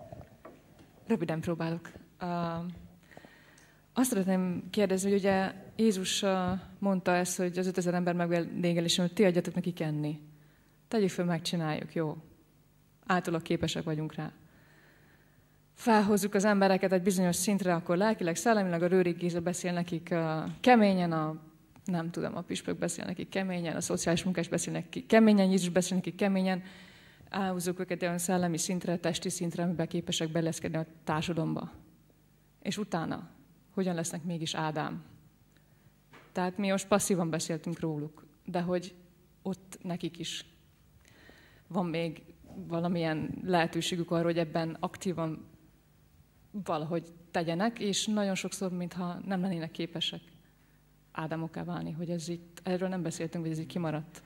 Röviden próbálok. Uh, azt szeretném kérdezni, hogy ugye Jézus mondta ezt, hogy az ötezer ember megvendégelésén, hogy ti adjatok nekik enni. Tegyük föl, megcsináljuk, jó. Általában képesek vagyunk rá. Felhozzuk az embereket egy bizonyos szintre, akkor lelkileg, szellemileg a Rőrig Géza beszél nekik uh, keményen, a, nem tudom, a püspök beszél nekik keményen, a szociális munkás beszél nekik keményen, Jézus beszél nekik keményen. Elhúzzuk őket olyan szellemi szintre, testi szintre, amiben képesek beleszkedni a társadalomba. És utána, hogyan lesznek mégis Ádám? Tehát mi most passzívan beszéltünk róluk, de hogy ott nekik is van még valamilyen lehetőségük arra, hogy ebben aktívan valahogy tegyenek, és nagyon sokszor, mintha nem lennének képesek Ádámokká válni, hogy ez itt, erről nem beszéltünk, hogy ez így kimaradt.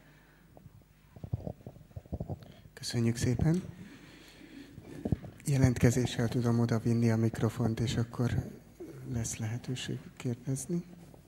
Köszönjük szépen. Jelentkezéssel tudom odavinni a mikrofont, és akkor lesz lehetőség kérdezni.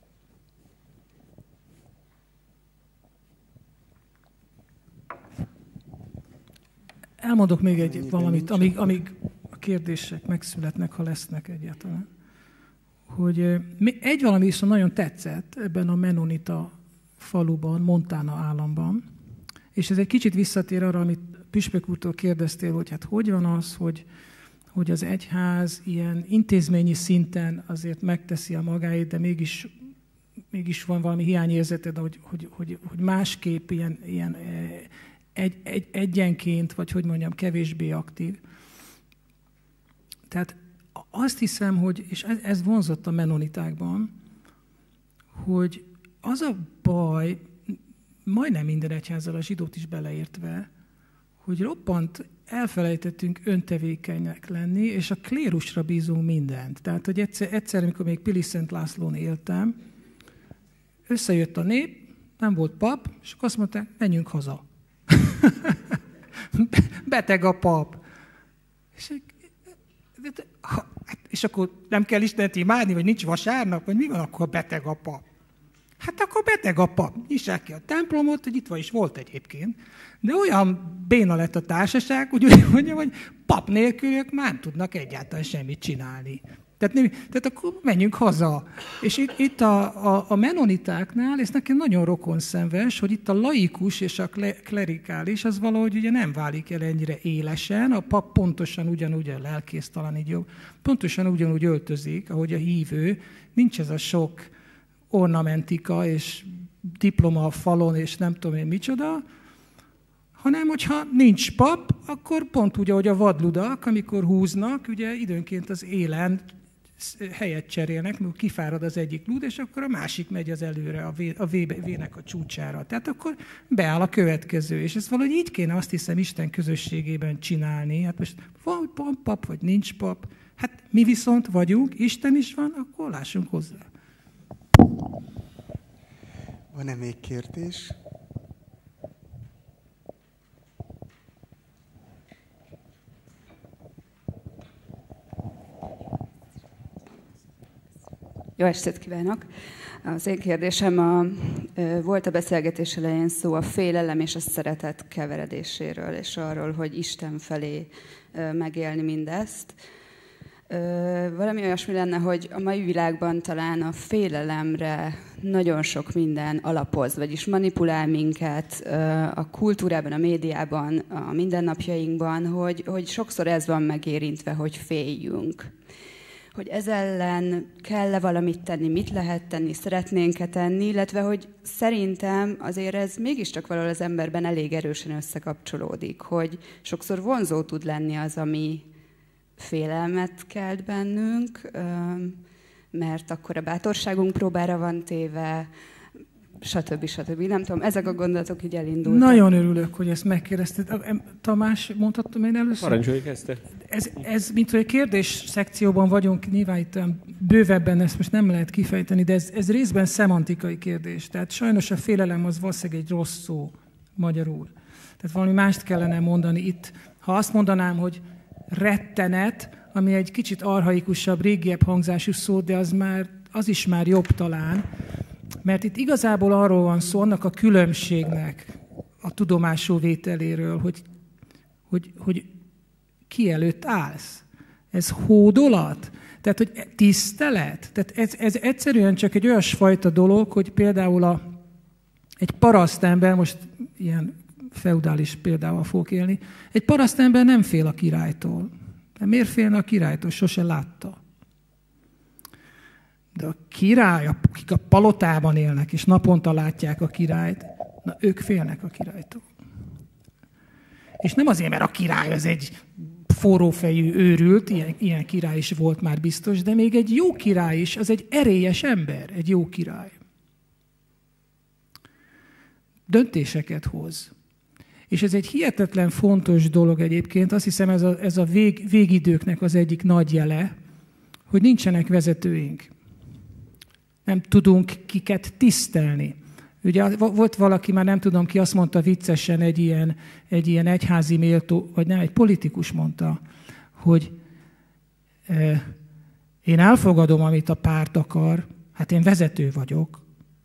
Elmondok még egy valamit, amíg, amíg a kérdések megszületnek, ha lesznek egyáltalán. Hogy egy valami viszont nagyon tetszett ebben a Mennonita faluban, Montana államban, és ez egy kicsit visszatér arra, amit Püspök úrtól kérdeztél, hogy hát hogy van az, hogy, hogy az egyház ilyen intézményi szinten azért megteszi a magáét, de mégis, mégis van valami hiányérzeted, hogy, hogy, hogy, hogy másképp ilyen, ilyen egy, egy, egyenként, vagy hogy mondjam, kevésbé aktív. Tehát azt hiszem, hogy, és ez, ez vonzott a mennonitákban, hogy az a baj, majdnem minden egyházzal, a zsidót is beleértve, hogy roppant elfelejtettünk öntevékenyek lenni, és a klérusra bízunk mindent. Tehát, hogy egyszer, egyszer amikor még Pilis Szent Lászlón éltem, összejött a nép, nem volt pap, és akkor azt mondták, menjünk haza. Beteg a pap. És, és akkor nem kell Istent imádni, vagy nincs vasárnap, vagy mi van, akkor beteg a pap? Hát akkor beteg a pap. Nyissák ki a templomot, hogy itt van is volt egyébként, de olyan béna lett a társaság, hogy úgy mondjam, hogy pap nélkül ők már nem tudnak egyáltalán semmit csinálni. Tehát, nem, tehát akkor menjünk haza. És itt, itt a, a, a mennonitáknál, ez nekem nagyon rokonszenves, hogy itt a laikus és a klerikális, az valahogy ugye nem válik el ennyire élesen, a pap pontosan ugyanúgy a lelkésztalan, így jó, pontosan ugyanúgy öltözik, ahogy a hívő, nincs ez a sok ornamentika és diploma a falon, és nem tudom én micsoda, hanem hogyha nincs pap, akkor pont úgy, ahogy a vadludak, amikor húznak, ugye időnként az élen helyet cserélnek, mert kifárad az egyik lúd, és akkor a másik megy az előre, a, vé, a vének a csúcsára. Tehát akkor beáll a következő, és ezt valahogy így kéne, azt hiszem, Isten közösségében csinálni. Hát most van pap, vagy nincs pap. Hát mi viszont vagyunk, Isten is van, akkor lássunk hozzá. Van-e még kérdés? Jó estét kívánok! Az én kérdésem a, volt a beszélgetés elején szó a félelem és a szeretet keveredéséről, és arról, hogy Isten felé megélni mindezt. Valami olyasmi lenne, hogy a mai világban talán a félelemre nagyon sok minden alapoz, vagyis manipulál minket a kultúrában, a médiában, a mindennapjainkban, hogy, hogy sokszor ez van megérintve, hogy féljünk. Hogy ez ellen kell-e valamit tenni, mit lehet tenni, szeretnénk-e tenni, illetve hogy szerintem azért ez mégiscsak valahol az emberben elég erősen összekapcsolódik, hogy sokszor vonzó tud lenni az, ami félelmet kelt bennünk, mert akkor a bátorságunk próbára van téve, stb. stb. Nem tudom, ezek a gondolatok így elindultak. Nagyon örülök, hogy ezt megkérdezted. Tamás, mondhattam én először? Parancsoljuk ezt. Ez, ez, mint hogy a kérdés szekcióban vagyunk, nyilván itt bővebben ezt most nem lehet kifejteni, de ez, ez részben szemantikai kérdés. Tehát sajnos a félelem az valószínűleg egy rossz szó magyarul. Tehát valami mást kellene mondani itt. Ha azt mondanám, hogy rettenet, ami egy kicsit archaikusabb, régiebb hangzású szó, de az, már, az is már jobb talán, mert itt igazából arról van szó, annak a különbségnek a tudomásul vételéről, hogy, hogy, hogy ki előtt állsz. Ez hódolat? Tehát, hogy tisztelet? Tehát ez, ez egyszerűen csak egy olyasfajta dolog, hogy például a, egy parasztember, most ilyen feudális példával fogok élni, egy parasztember nem fél a királytól. De miért félne a királytól? Sose látta. De a király, akik a palotában élnek, és naponta látják a királyt, na ők félnek a királytól. És nem azért, mert a király az egy forrófejű őrült, ilyen, ilyen király is volt már biztos, de még egy jó király is, az egy erélyes ember, egy jó király. Döntéseket hoz. És ez egy hihetetlen fontos dolog egyébként, azt hiszem ez a, ez a vég, végidőknek az egyik nagy jele, hogy nincsenek vezetőink. Nem tudunk kiket tisztelni. Ugye volt valaki, már nem tudom ki, azt mondta viccesen egy ilyen, egy ilyen egyházi méltó, vagy nem, egy politikus mondta, hogy eh, én elfogadom, amit a párt akar, hát én vezető vagyok.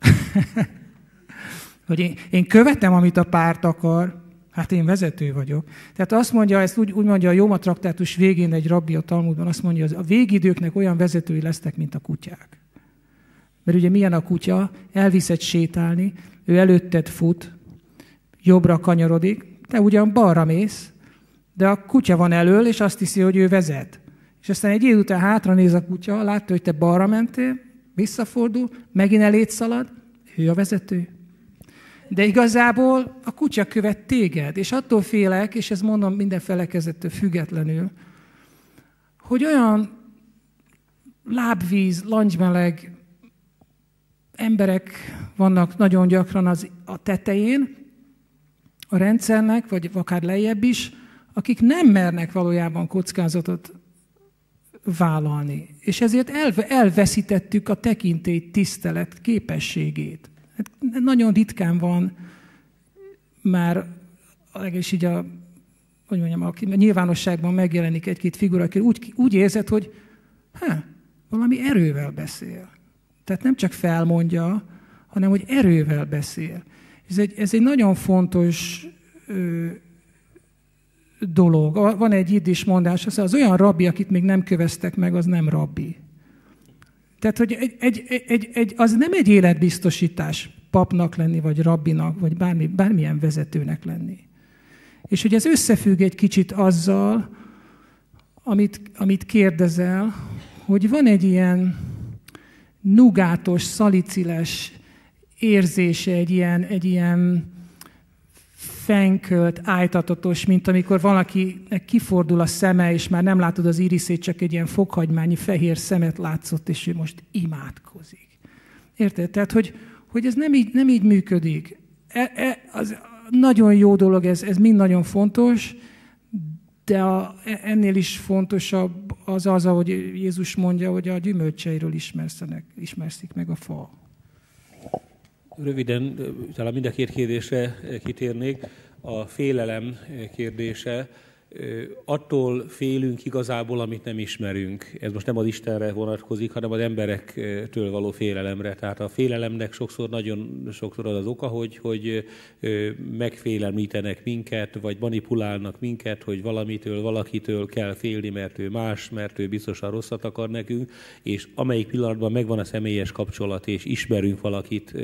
Hogy én, én követem, amit a párt akar, hát én vezető vagyok. Tehát azt mondja, ezt úgy, úgy mondja a Jóma traktátus végén egy rabbi a Talmudban, azt mondja, hogy a végidőknek olyan vezetői lesznek, mint a kutyák. Mert ugye milyen a kutya, elviszed sétálni, ő előtted fut, jobbra kanyarodik, te ugyan balra mész, de a kutya van elől, és azt hiszi, hogy ő vezet. És aztán egy idő után hátra néz a kutya, látta, hogy te balra mentél, visszafordul, megint eléd szalad, ő a vezető. De igazából a kutya követ téged, és attól félek, és ezt mondom minden felekezettől függetlenül, hogy olyan lábvíz, langymeleg emberek vannak nagyon gyakran az, a tetején a rendszernek, vagy akár lejjebb is, akik nem mernek valójában kockázatot vállalni. És ezért elve, elveszítettük a tekintély tisztelet képességét. Hát nagyon ritkán van már, legalábbis így a, hogy mondjam, a nyilvánosságban megjelenik egy-két figura, aki úgy, úgy érzed, hogy hát, valami erővel beszél. Tehát nem csak felmondja, hanem hogy erővel beszél. Ez egy, ez egy nagyon fontos ö, dolog. Van egy jiddis mondás, az, az olyan rabbi, akit még nem köveztek meg, az nem rabbi. Tehát, hogy egy, egy, egy, egy, az nem egy életbiztosítás papnak lenni, vagy rabbinak, vagy bármi, bármilyen vezetőnek lenni. És hogy ez összefügg egy kicsit azzal, amit, amit kérdezel, hogy van egy ilyen nugátos, szaliciles érzése, egy ilyen, egy ilyen fenkölt, ájtatatos, mint amikor valakinek kifordul a szeme, és már nem látod az iriszét, csak egy ilyen fokhagymányi fehér szemet látszott, és ő most imádkozik. Érted? Tehát, hogy, hogy ez nem így, nem így működik. E, e, az nagyon jó dolog, ez, ez mind nagyon fontos, de a, ennél is fontosabb az az, ahogy Jézus mondja, hogy a gyümölcseiről ismerszik meg a fa. Röviden, talán mind a két kérdésre kitérnék. A félelem kérdése. Attól félünk igazából, amit nem ismerünk. Ez most nem az Istenre vonatkozik, hanem az emberektől való félelemre. Tehát a félelemnek sokszor, nagyon sokszor az az oka, hogy, hogy megfélemlítenek minket, vagy manipulálnak minket, hogy valamitől, valakitől kell félni, mert ő más, mert ő biztosan rosszat akar nekünk, és amelyik pillanatban megvan a személyes kapcsolat, és ismerünk valakit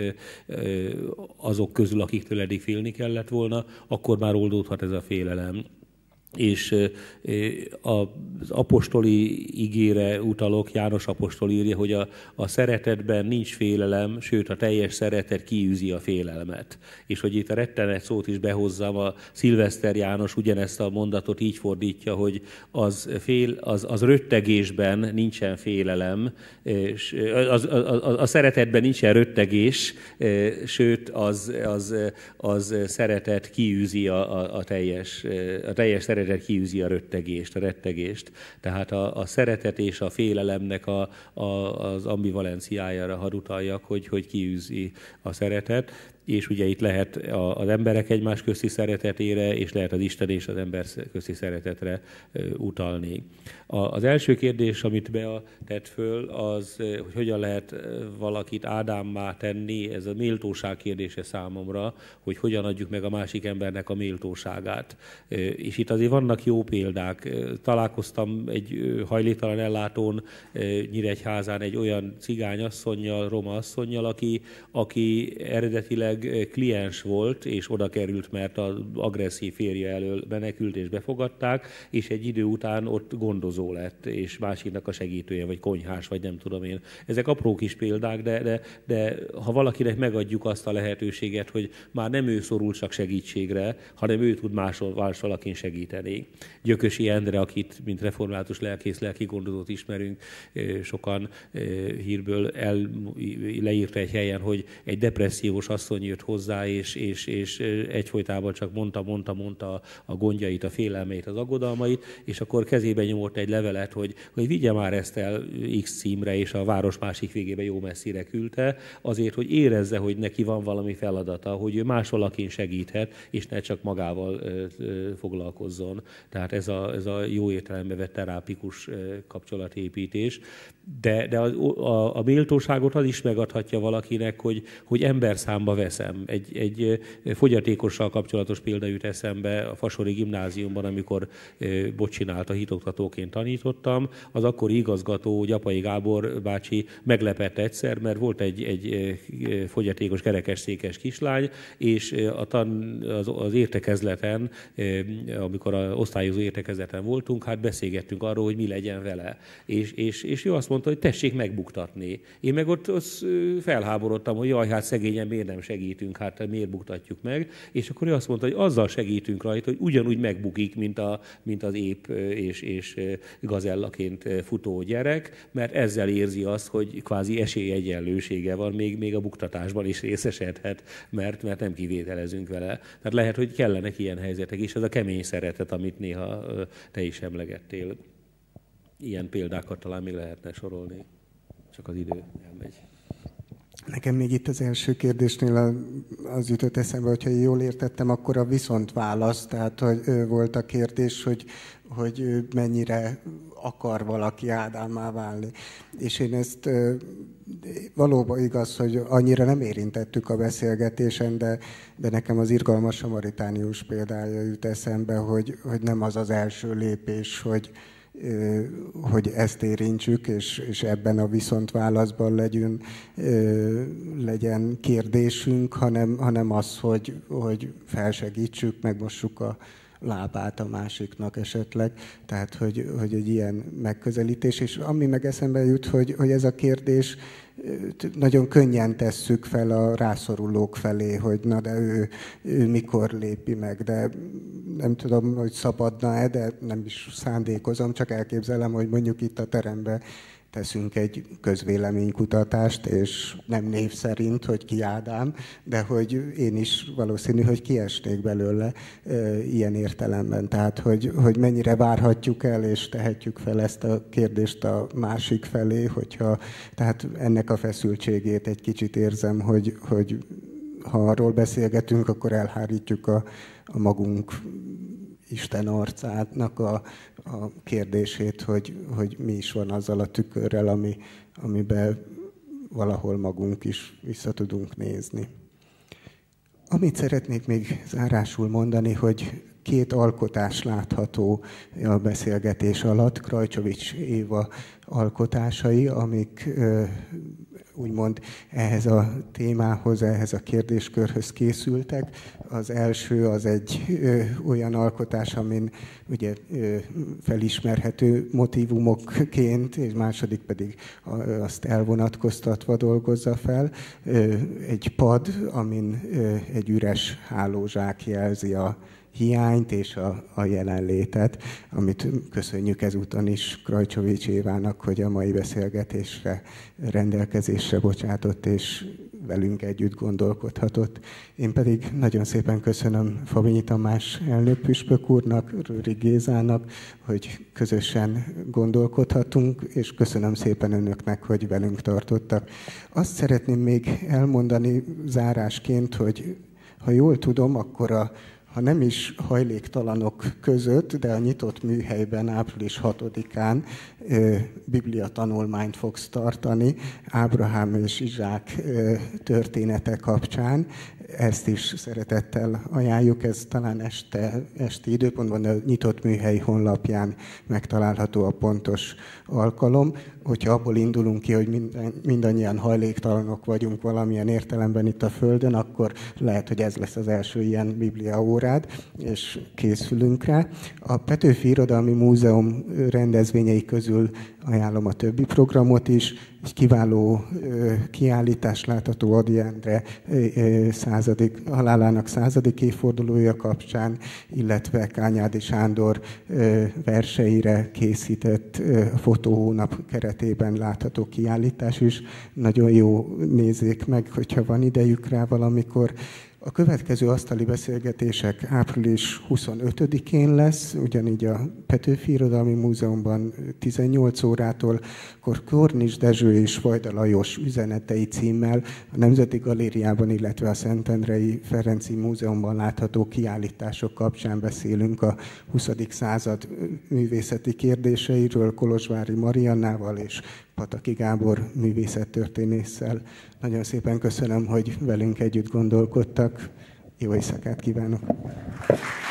azok közül, akiktől eddig félni kellett volna, akkor már oldódhat ez a félelem. És az apostoli igére utalok, János apostol írja, hogy a, a szeretetben nincs félelem, sőt a teljes szeretet kiűzi a félelmet. És hogy itt a rettenet szót is behozzam, a Szilveszter János ugyanezt a mondatot így fordítja, hogy az, fél, az, az röttegésben nincsen félelem, és az, az, az, a szeretetben nincsen röttegés, sőt az, az, az szeretet kiűzi a, a, a teljes, a teljes szeretet kiűzi a röttegést, a rettegést. Tehát a, a szeretet és a félelemnek a, a, az ambivalenciájára hadd utaljak, hogy, hogy kiűzi a szeretet. és ugye itt lehet az emberek egymás közti szeretetére, és lehet az Isten és az ember közti szeretetre utalni. Az első kérdés, amit Bea tett föl, az, hogy hogyan lehet valakit Ádámmá tenni, ez a méltóság kérdése számomra, hogy hogyan adjuk meg a másik embernek a méltóságát. És itt azért vannak jó példák. Találkoztam egy hajléktalan ellátón Nyíregyházán egy olyan cigányasszonnyal, roma asszonnyal, aki, aki eredetileg kliens volt, és oda került, mert az agresszív férje elől menekült és befogadták, és egy idő után ott gondozó lett, és másiknak a segítője, vagy konyhás, vagy nem tudom én. Ezek apró kis példák, de, de, de ha valakinek megadjuk azt a lehetőséget, hogy már nem ő szorul csak segítségre, hanem ő tud máshol, más valakin segíteni. Gyökösi Endre, akit mint református lelkész, lelkigondozót ismerünk, sokan hírből el, leírta egy helyen, hogy egy depressziós asszony jött hozzá, és, és, és egyfolytában csak mondta, mondta, mondta a gondjait, a félelmeit, az aggodalmait, és akkor kezébe nyomott egy levelet, hogy, hogy vigye már ezt el X címre, és a város másik végébe jó messzire küldte, azért, hogy érezze, hogy neki van valami feladata, hogy ő más valakin segíthet, és ne csak magával foglalkozzon. Tehát ez a, ez a jó értelembe vett terápikus kapcsolatépítés. De, de a, a, a méltóságot az is megadhatja valakinek, hogy, hogy emberszámba veszem. Egy, egy fogyatékossal kapcsolatos példa jut eszembe a Fasori Gimnáziumban, amikor bocsinált a hitoktatóként tanítottam. Az akkori igazgató, Gyapai Gábor bácsi meglepett egyszer, mert volt egy, egy fogyatékos kerekesszékes kislány, és a tan, az, az értekezleten, amikor az osztályozó értekezleten voltunk, hát beszélgettünk arról, hogy mi legyen vele. És, és, és ő azt mondta, hogy tessék megbuktatni. Én meg ott, ott felháborodtam, hogy jaj, hát szegényen miért nem segítünk, hát miért buktatjuk meg. És akkor ő azt mondta, hogy azzal segítünk rajta, hogy ugyanúgy megbukik, mint, a, mint az ép és, és gazellaként futó gyerek, mert ezzel érzi azt, hogy kvázi esélyegyenlősége van, még, még a buktatásban is részesedhet, mert, mert nem kivételezünk vele. Tehát lehet, hogy kellenek ilyen helyzetek is, ez a kemény szeretet, amit néha te is emlegettél. Ilyen példákat talán még lehetne sorolni, csak az idő elmegy. Nekem még itt az első kérdésnél az jutott eszembe, hogyha jól értettem, akkor a viszont válasz, tehát hogy volt a kérdés, hogy, hogy mennyire akar valaki Ádámmá válni. És én ezt valóban igaz, hogy annyira nem érintettük a beszélgetésen, de, de nekem az irgalmas samaritánius példája jut eszembe, hogy, hogy nem az az első lépés, hogy hogy ezt érintsük, és, és ebben a viszontválaszban legyen, legyen kérdésünk, hanem, hanem az, hogy, hogy felsegítsük, megmossuk a lábát a másiknak esetleg. Tehát, hogy, hogy egy ilyen megközelítés. És ami meg eszembe jut, hogy, hogy ez a kérdés nagyon könnyen tesszük fel a rászorulók felé, hogy na de ő, ő mikor lépi meg, de nem tudom, hogy szabadna-e, de nem is szándékozom, csak elképzelem, hogy mondjuk itt a teremben teszünk egy közvéleménykutatást, és nem név szerint, hogy ki Ádám, de hogy én is valószínű, hogy kiesnék belőle e, ilyen értelemben. Tehát, hogy, hogy mennyire várhatjuk el, és tehetjük fel ezt a kérdést a másik felé, hogyha, tehát ennek a feszültségét egy kicsit érzem, hogy, hogy ha arról beszélgetünk, akkor elhárítjuk a, a magunk Isten arcának a, a kérdését, hogy, hogy mi is van azzal a tükörrel, ami, amiben valahol magunk is vissza tudunk nézni. Amit szeretnék még zárásul mondani, hogy két alkotás látható a beszélgetés alatt, Krajcsovics Éva alkotásai, amik úgymond ehhez a témához, ehhez a kérdéskörhöz készültek. Az első az egy ö, olyan alkotás, amin ugye ö, felismerhető motívumokként, és második pedig azt elvonatkoztatva dolgozza fel. Ö, egy pad, amin ö, egy üres hálózsák jelzi a hiányt és a, a jelenlétet, amit köszönjük ezúton is Krajcsovics Évának, hogy a mai beszélgetésre rendelkezésre bocsátott, és velünk együtt gondolkodhatott. Én pedig nagyon szépen köszönöm Fabinyi Tamás elnökpüspök úrnak, Rőri Gézának, hogy közösen gondolkodhatunk, és köszönöm szépen önöknek, hogy velünk tartottak. Azt szeretném még elmondani zárásként, hogy ha jól tudom, akkor a ha nem is hajléktalanok között, de a nyitott műhelyben április hatodikán Biblia tanulmányt fogsz tartani Ábrahám és Izsák története kapcsán. Ezt is szeretettel ajánljuk, ez talán este, esti időpontban a nyitott műhely honlapján megtalálható a pontos alkalom. Hogyha abból indulunk ki, hogy minden, mindannyian hajléktalanok vagyunk valamilyen értelemben itt a Földön, akkor lehet, hogy ez lesz az első ilyen Biblia órád, és készülünk rá. A Petőfi Irodalmi Múzeum rendezvényei közül ajánlom a többi programot is. Egy kiváló kiállítás látható Ady Endre századik, halálának századik évfordulója kapcsán, illetve Kányádi Sándor verseire készített fotóhónap keretében látható kiállítás is. Nagyon jó, nézzék meg, hogyha van idejük rá valamikor. A következő asztali beszélgetések április huszonötödikén lesz, ugyanígy a Petőfi Irodalmi Múzeumban tizennyolc órától, akkor Kornis Dezső és Vajda Lajos üzenetei címmel a Nemzeti Galériában, illetve a Szentendrei Ferenci Múzeumban látható kiállítások kapcsán beszélünk a huszadik század művészeti kérdéseiről Kolozsvári Mariannával és Pataki Gábor művészettörténésszel. Nagyon szépen köszönöm, hogy velünk együtt gondolkodtak. Jó éjszakát kívánok!